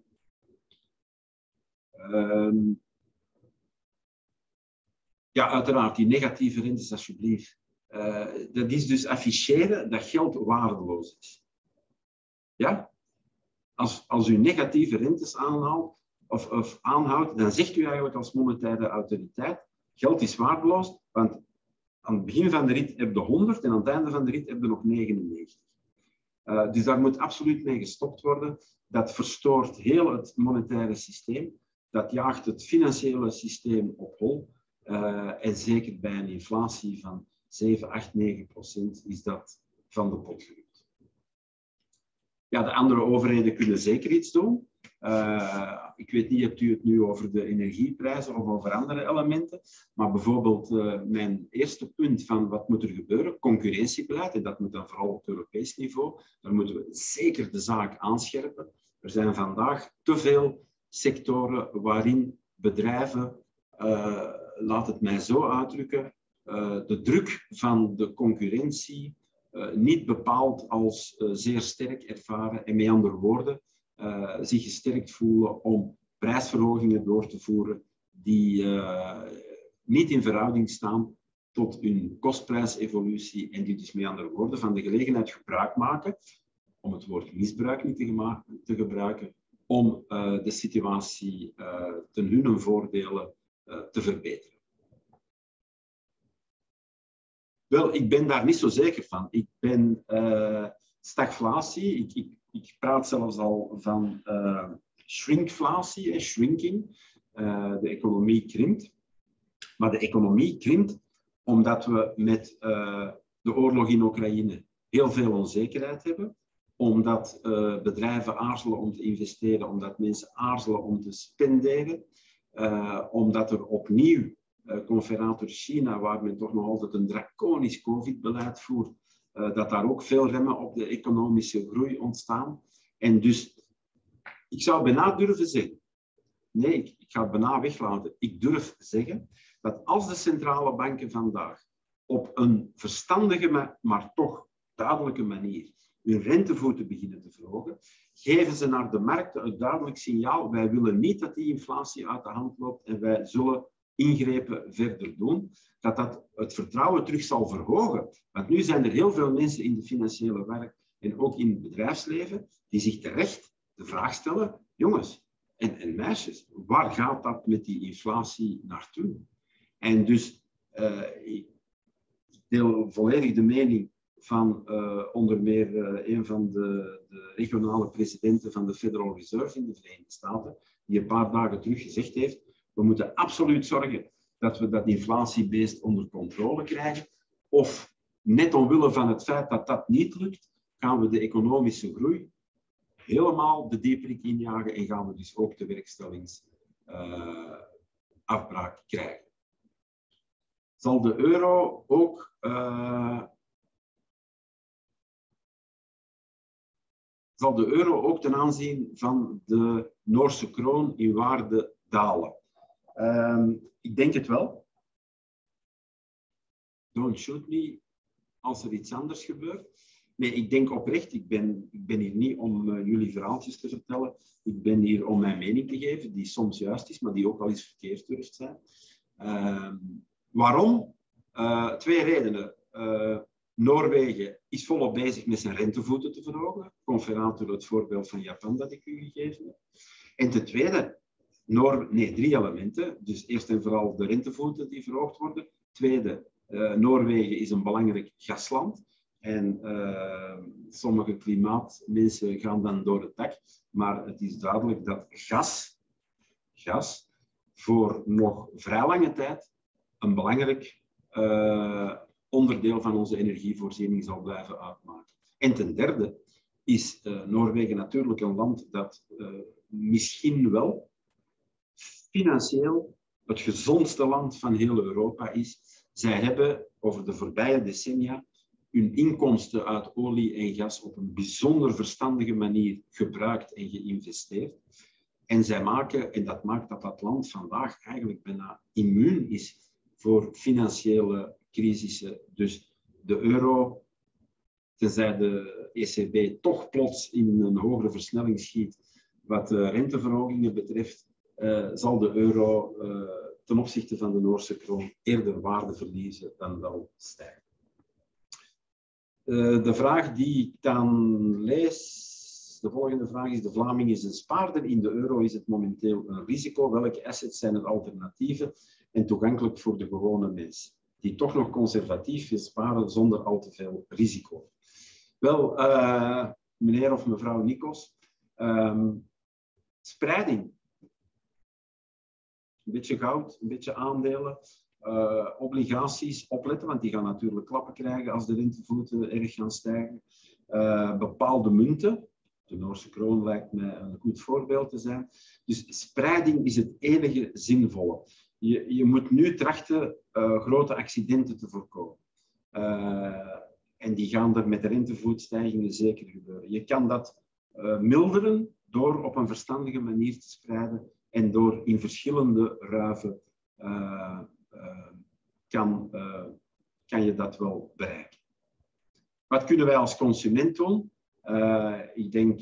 Ja, uiteraard, die negatieve rentes, alsjeblieft. Dat is dus afficheren dat geld waardeloos is. Ja? Als u negatieve rentes aanhaalt, of aanhoudt, dan zegt u eigenlijk als monetaire autoriteit, geld is waardeloos, want aan het begin van de rit heb je 100 en aan het einde van de rit heb je nog 99. Dus daar moet absoluut mee gestopt worden. Dat verstoort heel het monetaire systeem. Dat jaagt het financiële systeem op hol. En zeker bij een inflatie van 7, 8, 9% is dat van de pot gerukt. Ja, de andere overheden kunnen zeker iets doen. Ik weet niet, hebt u het nu over de energieprijzen of over andere elementen? Maar bijvoorbeeld mijn eerste punt van wat moet er gebeuren? Concurrentiebeleid, en dat moet dan vooral op Europees niveau. Daar moeten we zeker de zaak aanscherpen. Er zijn vandaag te veel sectoren waarin bedrijven, laat het mij zo uitdrukken, de druk van de concurrentie niet bepaald als zeer sterk ervaren en met andere woorden zich gesterkt voelen om prijsverhogingen door te voeren die niet in verhouding staan tot hun kostprijsevolutie en die dus met andere woorden van de gelegenheid gebruik maken, om het woord misbruik niet te gebruiken, om de situatie ten hun voordele te verbeteren. Wel, ik ben daar niet zo zeker van. Ik ben stagflatie. Ik praat zelfs al van shrinkflatie, shrinking. De economie krimpt. Maar de economie krimpt omdat we met de oorlog in Oekraïne heel veel onzekerheid hebben. Omdat bedrijven aarzelen om te investeren, omdat mensen aarzelen om te spenderen. Omdat er opnieuw, conferator China, waar men toch nog altijd een draconisch COVID-beleid voert, dat daar ook veel remmen op de economische groei ontstaan. En dus, ik zou bijna durven zeggen, nee, ik ga het bijna weglaten, ik durf zeggen dat als de centrale banken vandaag op een verstandige, maar toch duidelijke manier hun rentevoeten beginnen te verhogen, geven ze naar de markten een duidelijk signaal. Wij willen niet dat die inflatie uit de hand loopt en wij zullen ingrepen verder doen, dat het vertrouwen terug zal verhogen. Want nu zijn er heel veel mensen in de financiële werk en ook in het bedrijfsleven die zich terecht de vraag stellen, jongens en meisjes, waar gaat dat met die inflatie naartoe? En dus ik deel volledig de mening van onder meer een van de regionale presidenten van de Federal Reserve in de Verenigde Staten, die een paar dagen terug gezegd heeft, we moeten absoluut zorgen dat we dat inflatiebeest onder controle krijgen. Of net omwille van het feit dat dat niet lukt, gaan we de economische groei helemaal de dieperik injagen en gaan we dus ook de werkstellingsafbraak krijgen. Zal de euro ook ten aanzien van de Noorse kroon in waarde dalen? Ik denk het wel. Don't shoot me als er iets anders gebeurt. Nee, ik denk oprecht, ik ben hier niet om jullie verhaaltjes te vertellen. Ik ben hier om mijn mening te geven, die soms juist is, maar die ook wel eens verkeerd durft zijn. Waarom? Twee redenen. Noorwegen is volop bezig met zijn rentevoeten te verhogen, conferaat door het voorbeeld van Japan dat ik u gegeven heb. En ten tweede, drie elementen. Dus eerst en vooral de rentevoeten die verhoogd worden. Tweede, Noorwegen is een belangrijk gasland. En sommige klimaatmensen gaan dan door het dak. Maar het is duidelijk dat gas voor nog vrij lange tijd een belangrijk onderdeel van onze energievoorziening zal blijven uitmaken. En ten derde is Noorwegen natuurlijk een land dat misschien wel financieel het gezondste land van heel Europa is. Zij hebben over de voorbije decennia hun inkomsten uit olie en gas op een bijzonder verstandige manier gebruikt en geïnvesteerd. En dat maakt dat dat land vandaag eigenlijk bijna immuun is voor financiële crisissen. Dus de euro, tenzij de ECB toch plots in een hogere versnelling schiet wat renteverhogingen betreft, zal de euro ten opzichte van de Noorse kroon eerder waarde verliezen dan wel stijgen. De vraag die ik dan lees, de volgende vraag is: de Vlaming is een spaarder, in de euro is het momenteel een risico. Welke assets zijn er alternatieven en toegankelijk voor de gewone mens, die toch nog conservatief wil sparen zonder al te veel risico? Wel, meneer of mevrouw Nikos, spreiding. Een beetje goud, een beetje aandelen, obligaties opletten, want die gaan natuurlijk klappen krijgen als de rentevoeten erg gaan stijgen. Bepaalde munten, de Noorse kroon lijkt mij een goed voorbeeld te zijn. Dus spreiding is het enige zinvolle. Je moet nu trachten grote accidenten te voorkomen. En die gaan er met de rentevoetstijgingen zeker gebeuren. Je kan dat milderen door op een verstandige manier te spreiden en door in verschillende ruiven kan je dat wel bereiken. Wat kunnen wij als consument doen? Ik denk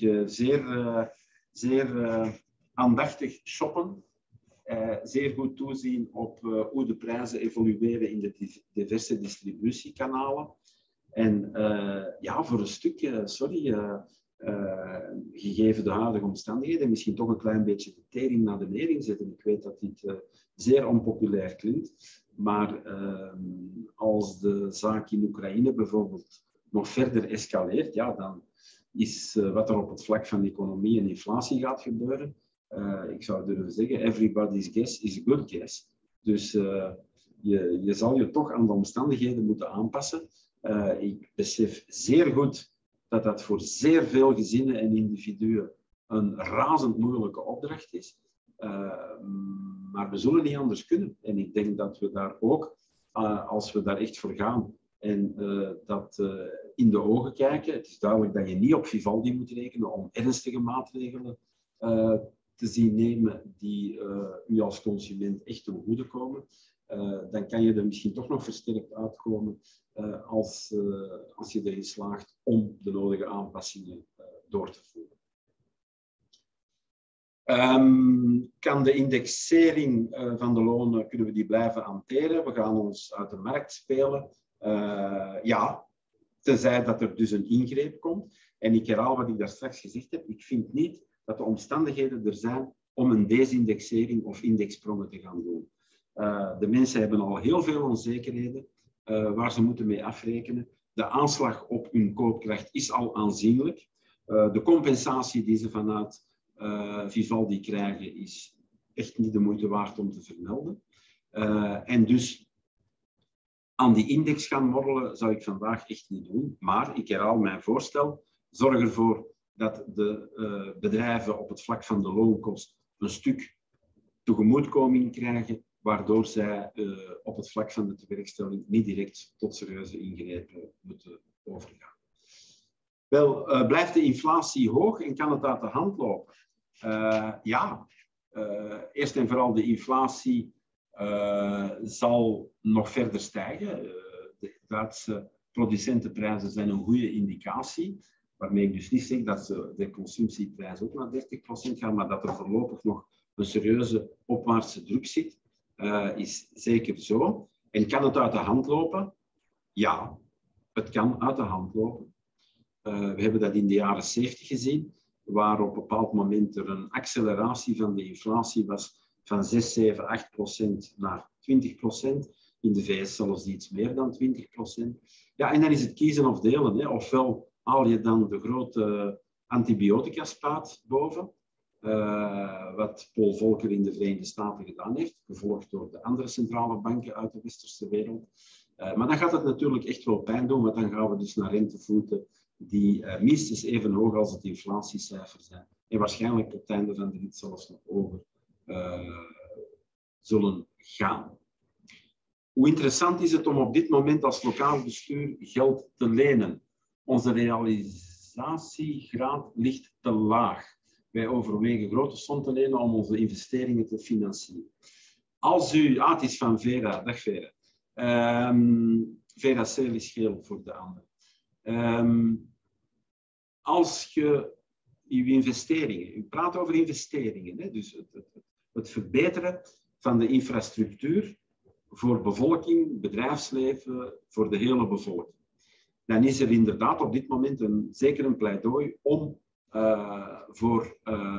zeer aandachtig shoppen. Zeer goed toezien op hoe de prijzen evolueren in de diverse distributiekanalen. En ja, voor een stuk, gegeven de huidige omstandigheden, misschien toch een klein beetje de tering naar de nering zetten. Ik weet dat dit zeer onpopulair klinkt, maar als de zaak in Oekraïne bijvoorbeeld nog verder escaleert, ja, dan is wat er op het vlak van economie en inflatie gaat gebeuren, ik zou durven zeggen, everybody's guess is a good guess. Dus je zal je toch aan de omstandigheden moeten aanpassen. Ik besef zeer goed dat dat voor zeer veel gezinnen en individuen een razend moeilijke opdracht is. Maar we zullen niet anders kunnen. En ik denk dat we daar ook, als we daar echt voor gaan en dat in de ogen kijken, het is duidelijk dat je niet op Vivaldi moet rekenen om ernstige maatregelen te zien nemen die u als consument echt ten goede komen. Dan kan je er misschien toch nog versterkt uitkomen als je erin slaagt om de nodige aanpassingen door te voeren. Kan de indexering van de lonen, kunnen we die blijven hanteren? We gaan ons uit de markt spelen. Ja, tenzij dat er dus een ingreep komt. En ik herhaal wat ik daar straks gezegd heb. Ik vind niet dat de omstandigheden er zijn om een desindexering of indexsprongen te gaan doen. De mensen hebben al heel veel onzekerheden waar ze moeten mee afrekenen. De aanslag op hun koopkracht is al aanzienlijk. De compensatie die ze vanuit Vivaldi krijgen is echt niet de moeite waard om te vermelden. En dus aan die index gaan morrelen zou ik vandaag echt niet doen. Maar ik herhaal mijn voorstel. Zorg ervoor dat de bedrijven op het vlak van de loonkost een stuk tegemoetkoming krijgen, waardoor zij op het vlak van de tewerkstelling niet direct tot serieuze ingrepen moeten overgaan. Wel, blijft de inflatie hoog en kan het uit de hand lopen? Ja, eerst en vooral de inflatie zal nog verder stijgen. De Duitse producentenprijzen zijn een goede indicatie, waarmee ik dus niet zeg dat de consumptieprijs ook naar 30% gaat, maar dat er voorlopig nog een serieuze opwaartse druk zit, is zeker zo. En kan het uit de hand lopen? Ja. het kan uit de hand lopen. We hebben dat in de jaren 70 gezien, waar op een bepaald moment er een acceleratie van de inflatie was van 6, 7, 8% naar 20%. In de VS zelfs iets meer dan 20%. Ja, en dan is het kiezen of delen. Hè. Ofwel haal je dan de grote antibiotica-spaat boven, wat Paul Volcker in de Verenigde Staten gedaan heeft, gevolgd door de andere centrale banken uit de westerse wereld. Maar dan gaat het natuurlijk echt wel pijn doen, want dan gaan we dus naar rentevoeten die minstens even hoog als het inflatiecijfer zijn. En waarschijnlijk op het einde van de rit zelfs nog hoger zullen gaan. Hoe interessant is het om op dit moment als lokaal bestuur geld te lenen? Onze realisatiegraad ligt te laag. Wij overwegen grote som te lenen om onze investeringen te financieren. Als u... het is van Vera. Dag Vera. Vera Seel is geel voor de ander. Als je uw investeringen... U praat over investeringen, hè? Dus het verbeteren van de infrastructuur voor bevolking, bedrijfsleven, voor de hele bevolking. Dan is er inderdaad op dit moment zeker een pleidooi om voor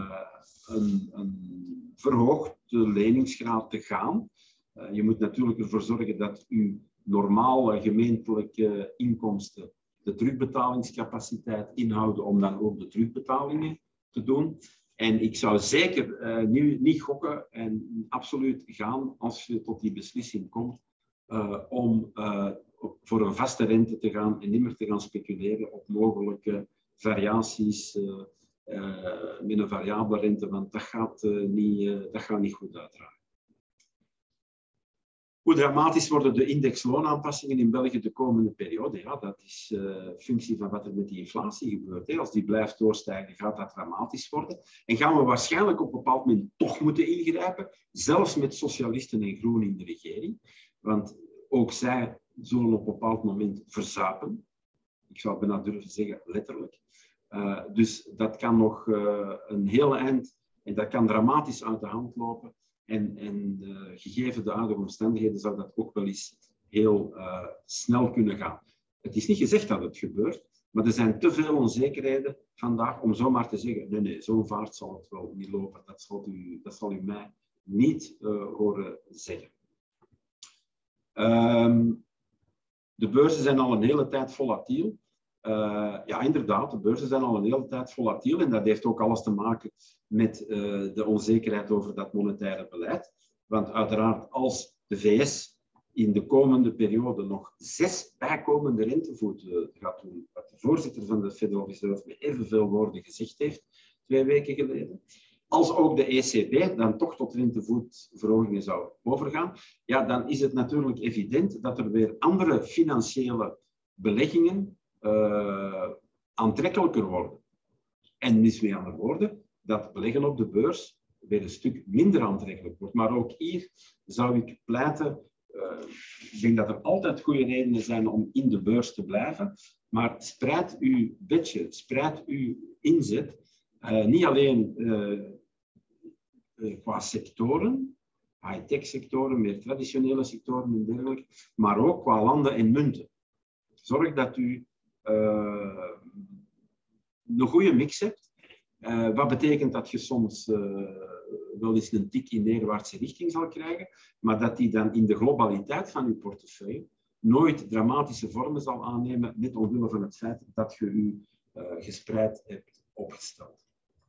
een verhoogde leningsgraad te gaan. Je moet natuurlijk ervoor zorgen dat uw normale gemeentelijke inkomsten de terugbetalingscapaciteit inhouden om dan ook de terugbetalingen te doen. En ik zou zeker niet gokken en absoluut gaan als je tot die beslissing komt om voor een vaste rente te gaan en niet meer te gaan speculeren op mogelijke variaties met een variabele rente, want dat gaat niet goed uitdraaien. Hoe dramatisch worden de indexloonaanpassingen in België de komende periode? Ja, dat is functie van wat er met die inflatie gebeurt. Als die blijft doorstijgen, gaat dat dramatisch worden. En gaan we waarschijnlijk op een bepaald moment toch moeten ingrijpen, zelfs met socialisten en groenen in de regering. Want ook zij zullen op een bepaald moment verzuipen. Ik zou bijna durven zeggen, letterlijk. Dus dat kan nog een heel eind, en dat kan dramatisch uit de hand lopen. En gegeven de huidige omstandigheden zou dat ook wel eens heel snel kunnen gaan. Het is niet gezegd dat het gebeurt, maar er zijn te veel onzekerheden vandaag om zomaar te zeggen, nee, zo'n vaart zal het wel niet lopen. Dat zal u mij niet horen zeggen. De beurzen zijn al een hele tijd volatiel. Ja, inderdaad, de beurzen zijn al een hele tijd volatiel en dat heeft ook alles te maken met de onzekerheid over dat monetaire beleid. Want uiteraard, als de VS in de komende periode nog 6 bijkomende rentevoeten gaat doen, wat de voorzitter van de Federal Reserve met evenveel woorden gezegd heeft 2 weken geleden, als ook de ECB dan toch tot rentevoetverhogingen zou overgaan, ja, dan is het natuurlijk evident dat er weer andere financiële beleggingen aantrekkelijker worden. En mis met andere woorden, dat beleggen op de beurs weer een stuk minder aantrekkelijk wordt. Maar ook hier zou ik pleiten, ik denk dat er altijd goede redenen zijn om in de beurs te blijven, maar spreid uw bedje, spreid uw inzet, niet alleen qua sectoren, high-tech sectoren, meer traditionele sectoren en dergelijke, maar ook qua landen en munten. Zorg dat u een goede mix hebt. Wat betekent dat je soms wel eens een tik in neerwaartse richting zal krijgen, maar dat die dan in de globaliteit van uw portefeuille nooit dramatische vormen zal aannemen, net omwille van het feit dat je u gespreid hebt opgesteld.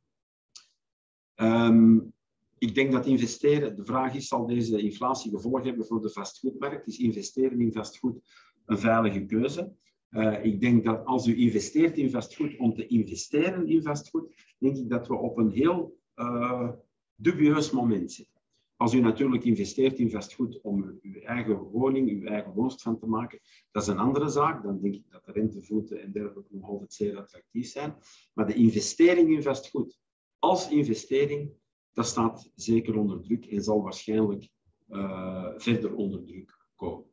Ik denk dat investeren, de vraag is, zal deze inflatie gevolgen hebben voor de vastgoedmarkt? Is investeren in vastgoed een veilige keuze? Ik denk dat als u investeert in vastgoed om te investeren in vastgoed, denk ik dat we op een heel dubieus moment zitten. Als u natuurlijk investeert in vastgoed om uw eigen woning, uw eigen woonst van te maken, dat is een andere zaak. Dan denk ik dat de rentevoeten en dergelijke nog altijd zeer attractief zijn. Maar de investering in vastgoed als investering, dat staat zeker onder druk en zal waarschijnlijk verder onder druk komen.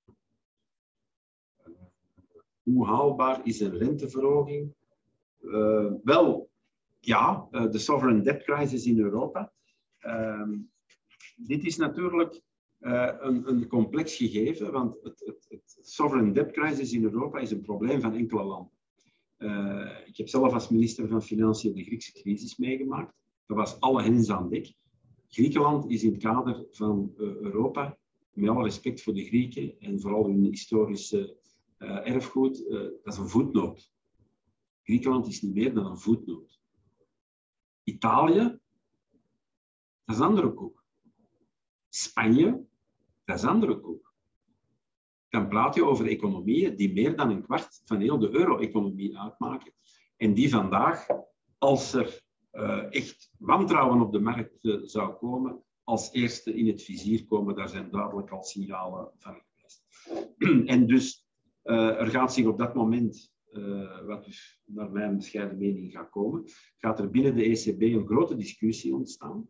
Hoe haalbaar is een renteverhoging? Wel, ja, de sovereign debt crisis in Europa. Dit is natuurlijk een complex gegeven, want het sovereign debt crisis in Europa is een probleem van enkele landen. Ik heb zelf als minister van Financiën de Griekse crisis meegemaakt. Dat was alle hens aan dek. Griekenland is in het kader van Europa, met alle respect voor de Grieken en vooral hun historische erfgoed, dat is een voetnoot. Griekenland is niet meer dan een voetnoot. Italië, dat is een andere koek. Spanje, dat is een andere koek. Dan praat je over economieën die meer dan een kwart van heel de euro-economie uitmaken. En die vandaag, als er echt wantrouwen op de markt zou komen, als eerste in het vizier komen. Daar zijn duidelijk al signalen van geweest. En dus er gaat zich op dat moment, wat dus naar mijn bescheiden mening gaat komen, gaat er binnen de ECB een grote discussie ontstaan.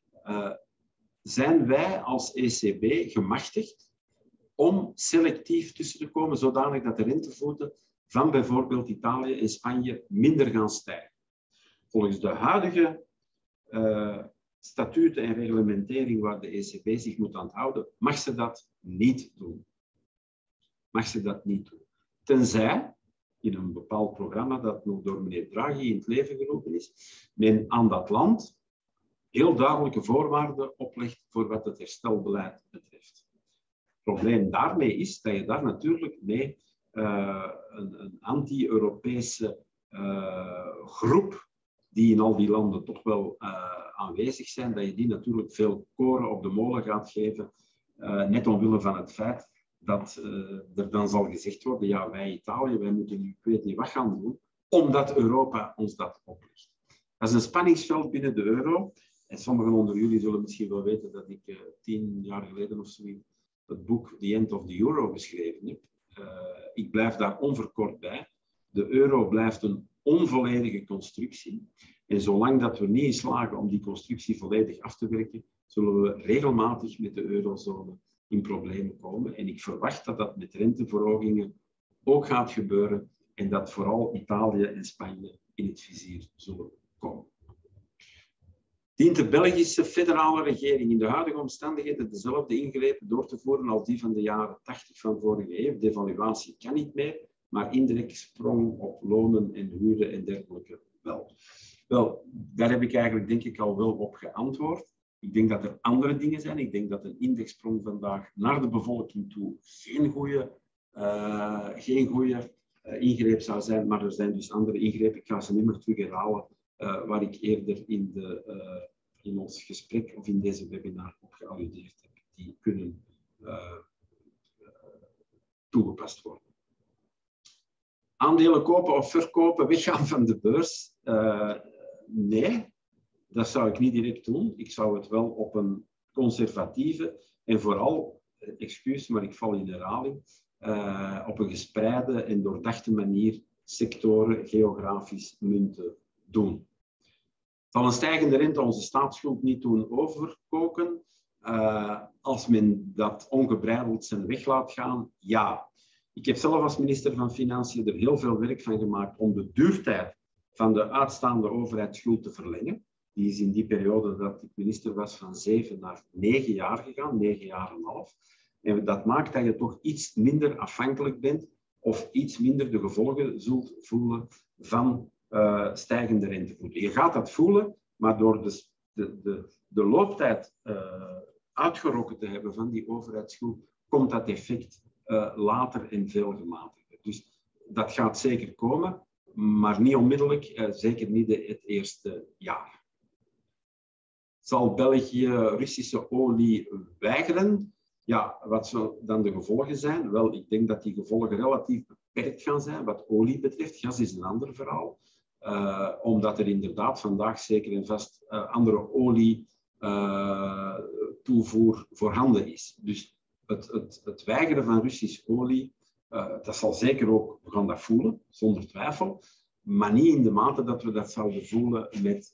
Zijn wij als ECB gemachtigd om selectief tussen te komen, zodanig dat de rentevoeten van bijvoorbeeld Italië en Spanje minder gaan stijgen? Volgens de huidige statuten en reglementering waar de ECB zich moet aan houden, mag ze dat niet doen. Mag ze dat niet doen. Tenzij, in een bepaald programma dat nog door meneer Draghi in het leven geroepen is, men aan dat land heel duidelijke voorwaarden oplegt voor wat het herstelbeleid betreft. Het probleem daarmee is dat je daar natuurlijk mee een anti-Europese groep die in al die landen toch wel aanwezig zijn, dat je die natuurlijk veel koren op de molen gaat geven, net omwille van het feit dat er dan zal gezegd worden, ja, wij Italië, wij moeten nu, ik weet niet wat gaan doen, omdat Europa ons dat oplegt. Dat is een spanningsveld binnen de euro. En sommigen onder jullie zullen misschien wel weten dat ik 10 jaar geleden of zo het boek The End of the Euro geschreven heb. Ik blijf daar onverkort bij. De euro blijft een onvolledige constructie. En zolang dat we niet in slagen om die constructie volledig af te werken, zullen we regelmatig met de eurozone in problemen komen. En ik verwacht dat dat met renteverhogingen ook gaat gebeuren en dat vooral Italië en Spanje in het vizier zullen komen. Dient de Belgische federale regering in de huidige omstandigheden dezelfde ingrepen door te voeren als die van de jaren 80 van vorige eeuw? Devaluatie kan niet meer, maar indirect sprong op lonen en huren en dergelijke wel. Wel, daar heb ik eigenlijk denk ik al wel op geantwoord. Ik denk dat er andere dingen zijn. Ik denk dat een indexsprong vandaag naar de bevolking toe geen goede ingreep zou zijn, maar er zijn dus andere ingrepen. Ik ga ze niet meer terug herhalen waar ik eerder in ons gesprek of in deze webinar op gealludeerd heb. Die kunnen toegepast worden. Aandelen kopen of verkopen, weggaan van de beurs? Nee. Dat zou ik niet direct doen. Ik zou het wel op een conservatieve en vooral, excuus, maar ik val in herhaling, op een gespreide en doordachte manier sectoren geografisch munten doen. Zal een stijgende rente onze staatsschuld niet doen overkoken? Als men dat ongebreideld zijn weg laat gaan, ja. Ik heb zelf als minister van Financiën er heel veel werk van gemaakt om de duurtijd van de uitstaande overheidsschuld te verlengen. Die is in die periode dat ik minister was van 7 naar 9 jaar gegaan, 9 jaar en een half. En dat maakt dat je toch iets minder afhankelijk bent of iets minder de gevolgen zult voelen van stijgende rentevoeten. Je gaat dat voelen, maar door de looptijd uitgerokken te hebben van die overheidsschuld, komt dat effect later en veel gematigder. Dus dat gaat zeker komen, maar niet onmiddellijk, zeker niet het eerste jaar. Zal België Russische olie weigeren? Ja, wat zullen dan de gevolgen zijn? Wel, ik denk dat die gevolgen relatief beperkt gaan zijn wat olie betreft. Gas is een ander verhaal. Omdat er inderdaad vandaag zeker en vast andere olietoevoer voorhanden is. Dus het weigeren van Russisch olie, dat zal zeker ook, we gaan dat voelen, zonder twijfel, maar niet in de mate dat we dat zouden voelen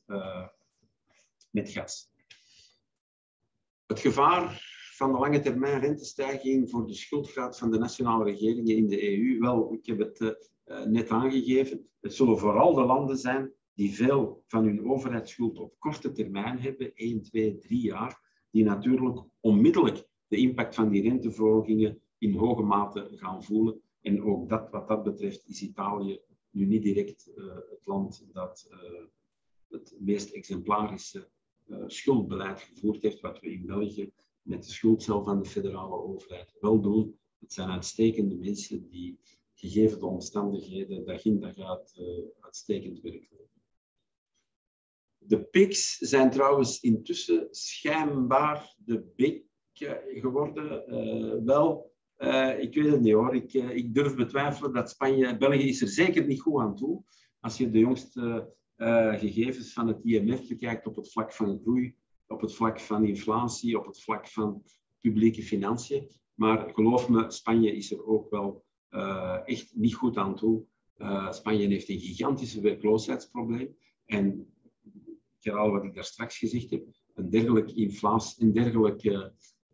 met gas. Het gevaar van de lange termijn rentestijging voor de schuldgraad van de nationale regeringen in de EU, wel, ik heb het net aangegeven, het zullen vooral de landen zijn die veel van hun overheidsschuld op korte termijn hebben, 1, 2, 3 jaar, die natuurlijk onmiddellijk de impact van die renteverhogingen in hoge mate gaan voelen. En ook dat, wat dat betreft is Italië nu niet direct het land dat het meest exemplarische schuldbeleid gevoerd heeft, wat we in België met de schuldcel van de federale overheid wel doen. Het zijn uitstekende mensen die, gegeven de omstandigheden, dag in dag uit uitstekend werk doen. De PIC's zijn trouwens intussen schijnbaar de BIC geworden. Ik weet het niet hoor. Ik durf betwijfelen dat België is er zeker niet goed aan toe. Als je de jongste gegevens van het IMF bekijkt op het vlak van groei, op het vlak van inflatie, op het vlak van publieke financiën. Maar geloof me, Spanje is er ook wel echt niet goed aan toe. Spanje heeft een gigantisch werkloosheidsprobleem. En ik herhaal wat ik daar straks gezegd heb, een dergelijke inflatie, een dergelijke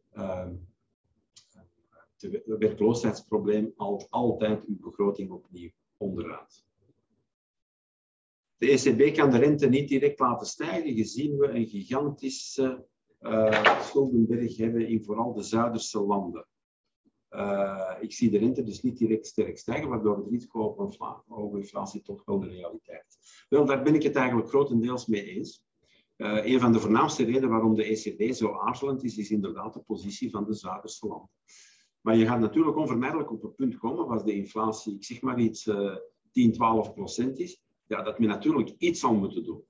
werkloosheidsprobleem haalt altijd uw begroting opnieuw onderuit. De ECB kan de rente niet direct laten stijgen, gezien we een gigantische schuldenberg hebben in vooral de Zuiderse landen. Ik zie de rente dus niet direct sterk stijgen, waardoor het risico op hoge inflatie toch wel de realiteit is. Wel, daar ben ik het eigenlijk grotendeels mee eens. Een van de voornaamste redenen waarom de ECB zo aarzelend is inderdaad de positie van de Zuiderse landen. Maar je gaat natuurlijk onvermijdelijk op het punt komen, als de inflatie, ik zeg maar iets, 10-12% is, ja, dat men natuurlijk iets zal moeten doen.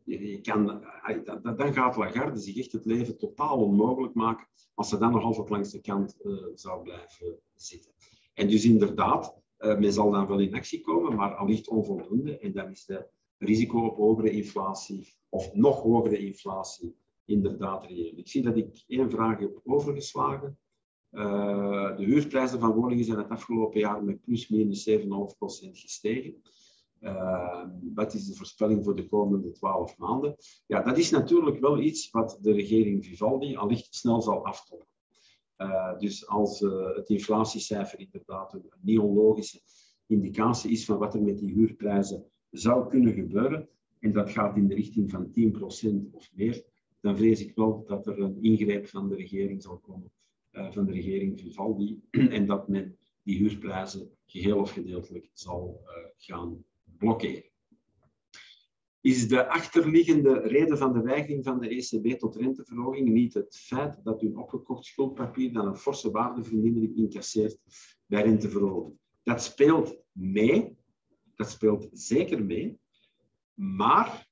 Dan gaat Lagarde zich echt het leven totaal onmogelijk maken als ze dan nog altijd langs de kant zou blijven zitten. En dus inderdaad, men zal dan wel in actie komen, maar allicht onvoldoende. En dan is het risico op hogere inflatie, of nog hogere inflatie, inderdaad reëel. Ik zie dat ik 1 vraag heb overgeslagen. De huurprijzen van woningen zijn het afgelopen jaar met plus-minus 7,5% gestegen. Wat is de voorspelling voor de komende 12 maanden? Ja, dat is natuurlijk wel iets wat de regering Vivaldi allicht snel zal aftoppen. Dus als het inflatiecijfer inderdaad een niet onlogische indicatie is van wat er met die huurprijzen zou kunnen gebeuren, en dat gaat in de richting van 10% of meer, dan vrees ik wel dat er een ingreep van de regering zal komen, van de regering Vivaldi, en dat men die huurprijzen geheel of gedeeltelijk zal gaan blokkeren. Is de achterliggende reden van de weigering van de ECB tot renteverhoging niet het feit dat hun opgekocht schuldpapier dan een forse waardevermindering incasseert bij renteverhoging? Dat speelt mee, dat speelt zeker mee, maar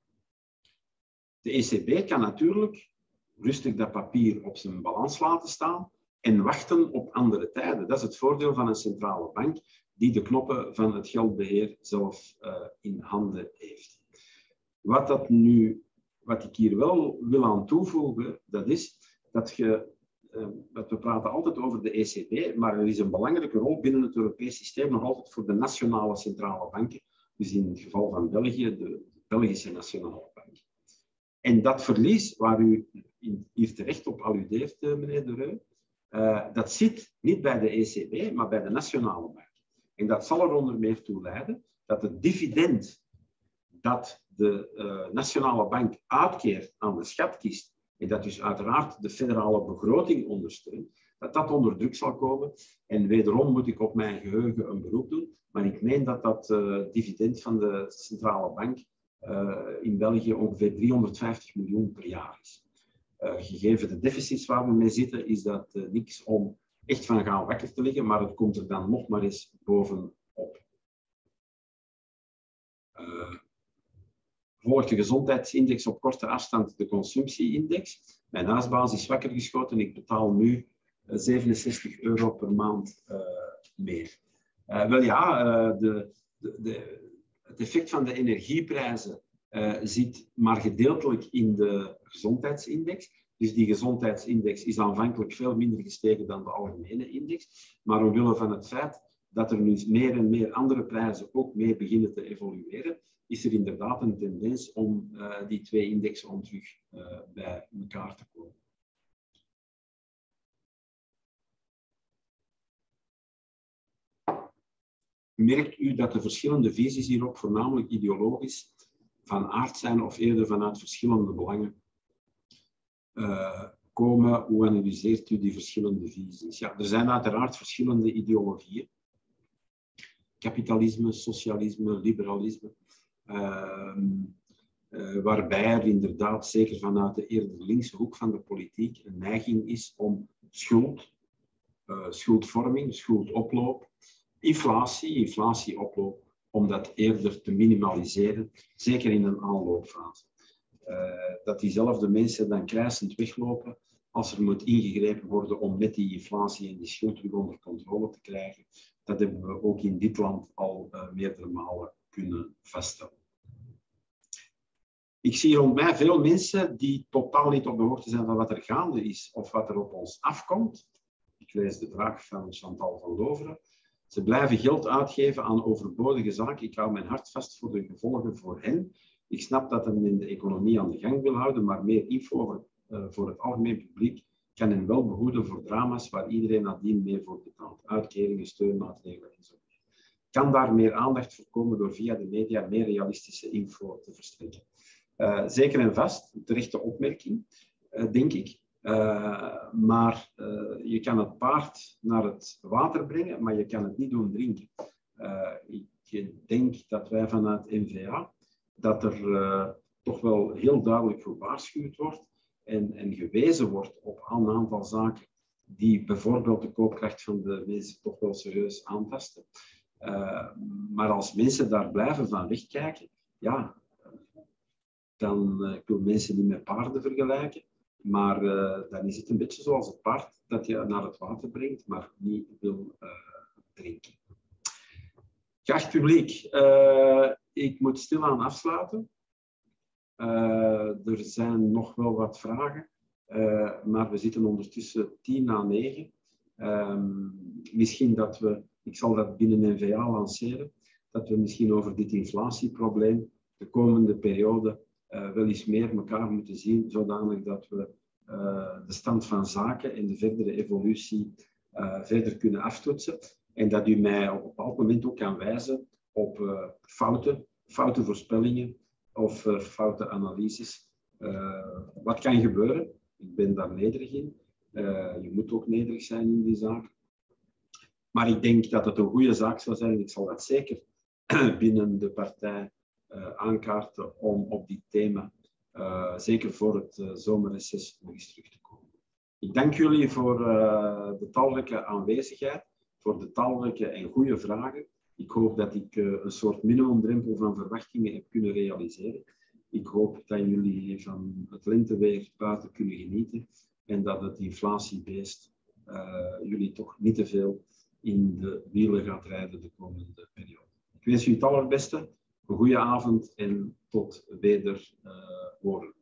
de ECB kan natuurlijk rustig dat papier op zijn balans laten staan en wachten op andere tijden. Dat is het voordeel van een centrale bank die de knoppen van het geldbeheer zelf in handen heeft. Wat ik hier wel wil aan toevoegen, dat is dat we praten altijd over de ECB, maar er is een belangrijke rol binnen het Europees systeem nog altijd voor de nationale centrale banken. Dus in het geval van België, de Belgische Nationale Bank. En dat verlies waar u hier terecht op alludeert, meneer De Reu, dat zit niet bij de ECB, maar bij de Nationale Bank. En dat zal er onder meer toe leiden dat het dividend dat de Nationale Bank uitkeert aan de schatkist, en dat dus uiteraard de federale begroting ondersteunt, dat onder druk zal komen. En wederom moet ik op mijn geheugen een beroep doen, maar ik meen dat dividend van de Centrale Bank in België ongeveer 350 miljoen per jaar is. Gegeven de deficits waar we mee zitten, is dat niks om echt van gaan wakker te liggen, maar het komt er dan nog maar eens bovenop. Volgt de gezondheidsindex op korte afstand de consumptieindex. Mijn huisbaas is wakker geschoten. Ik betaal nu €67 per maand meer. Wel ja, het effect van de energieprijzen zit maar gedeeltelijk in de gezondheidsindex. Dus die gezondheidsindex is aanvankelijk veel minder gestegen dan de algemene index. Maar omwille van het feit dat er nu meer en meer andere prijzen ook mee beginnen te evolueren, is er inderdaad een tendens om die twee indexen om terug bij elkaar te komen. Merkt u dat de verschillende visies hierop voornamelijk ideologisch van aard zijn of eerder vanuit verschillende belangen komen? Hoe analyseert u die verschillende visies? Ja, er zijn uiteraard verschillende ideologieën. Kapitalisme, socialisme, liberalisme. Waarbij er inderdaad, zeker vanuit de eerder linkse hoek van de politiek, een neiging is om schuldvorming, schuldoploop, inflatieoploop, om dat eerder te minimaliseren, zeker in een aanloopfase. Dat diezelfde mensen dan krijsend weglopen als er moet ingegrepen worden om met die inflatie en die schuld terug onder controle te krijgen. Dat hebben we ook in dit land al meerdere malen kunnen vaststellen. Ik zie rond mij veel mensen die totaal niet op de hoogte zijn van wat er gaande is of wat er op ons afkomt. Ik lees de vraag van Chantal van Loveren. Ze blijven geld uitgeven aan overbodige zaken. Ik hou mijn hart vast voor de gevolgen voor hen. Ik snap dat men de economie aan de gang wil houden, maar meer info voor het algemeen publiek kan hen wel behoeden voor drama's waar iedereen nadien mee voor betaalt. Uitkeringen, steunmaatregelen enzovoort. Kan daar meer aandacht voor komen door via de media meer realistische info te verstrekken? Zeker en vast, terechte opmerking, denk ik. Maar je kan het paard naar het water brengen, maar je kan het niet doen drinken. Ik denk dat wij vanuit NVA, dat er toch wel heel duidelijk gewaarschuwd wordt en gewezen wordt op een aantal zaken die bijvoorbeeld de koopkracht van de mensen toch wel serieus aantasten. Maar als mensen daar blijven van wegkijken, ja, dan ik wil mensen niet met paarden vergelijken, maar dan is het een beetje zoals het paard dat je naar het water brengt, maar niet wil drinken. Geacht publiek, ik moet stilaan afsluiten. Er zijn nog wel wat vragen, maar we zitten ondertussen 9:10. Misschien dat we, ik zal dat binnen NVA lanceren, dat we misschien over dit inflatieprobleem de komende periode wel eens meer elkaar moeten zien, zodanig dat we de stand van zaken en de verdere evolutie verder kunnen aftoetsen. En dat u mij op een bepaald moment ook kan wijzen op foute voorspellingen of foute analyses. Wat kan gebeuren? Ik ben daar nederig in. Je moet ook nederig zijn in die zaak. Maar ik denk dat het een goede zaak zou zijn. Ik zal dat zeker binnen de partij aankaarten om op dit thema, zeker voor het zomerreces, nog eens terug te komen. Ik dank jullie voor de talrijke aanwezigheid, voor de talrijke en goede vragen. Ik hoop dat ik een soort minimumdrempel van verwachtingen heb kunnen realiseren. Ik hoop dat jullie van het lenteweer buiten kunnen genieten en dat het inflatiebeest jullie toch niet te veel in de wielen gaat rijden de komende periode. Ik wens u het allerbeste, een goede avond en tot weder horen.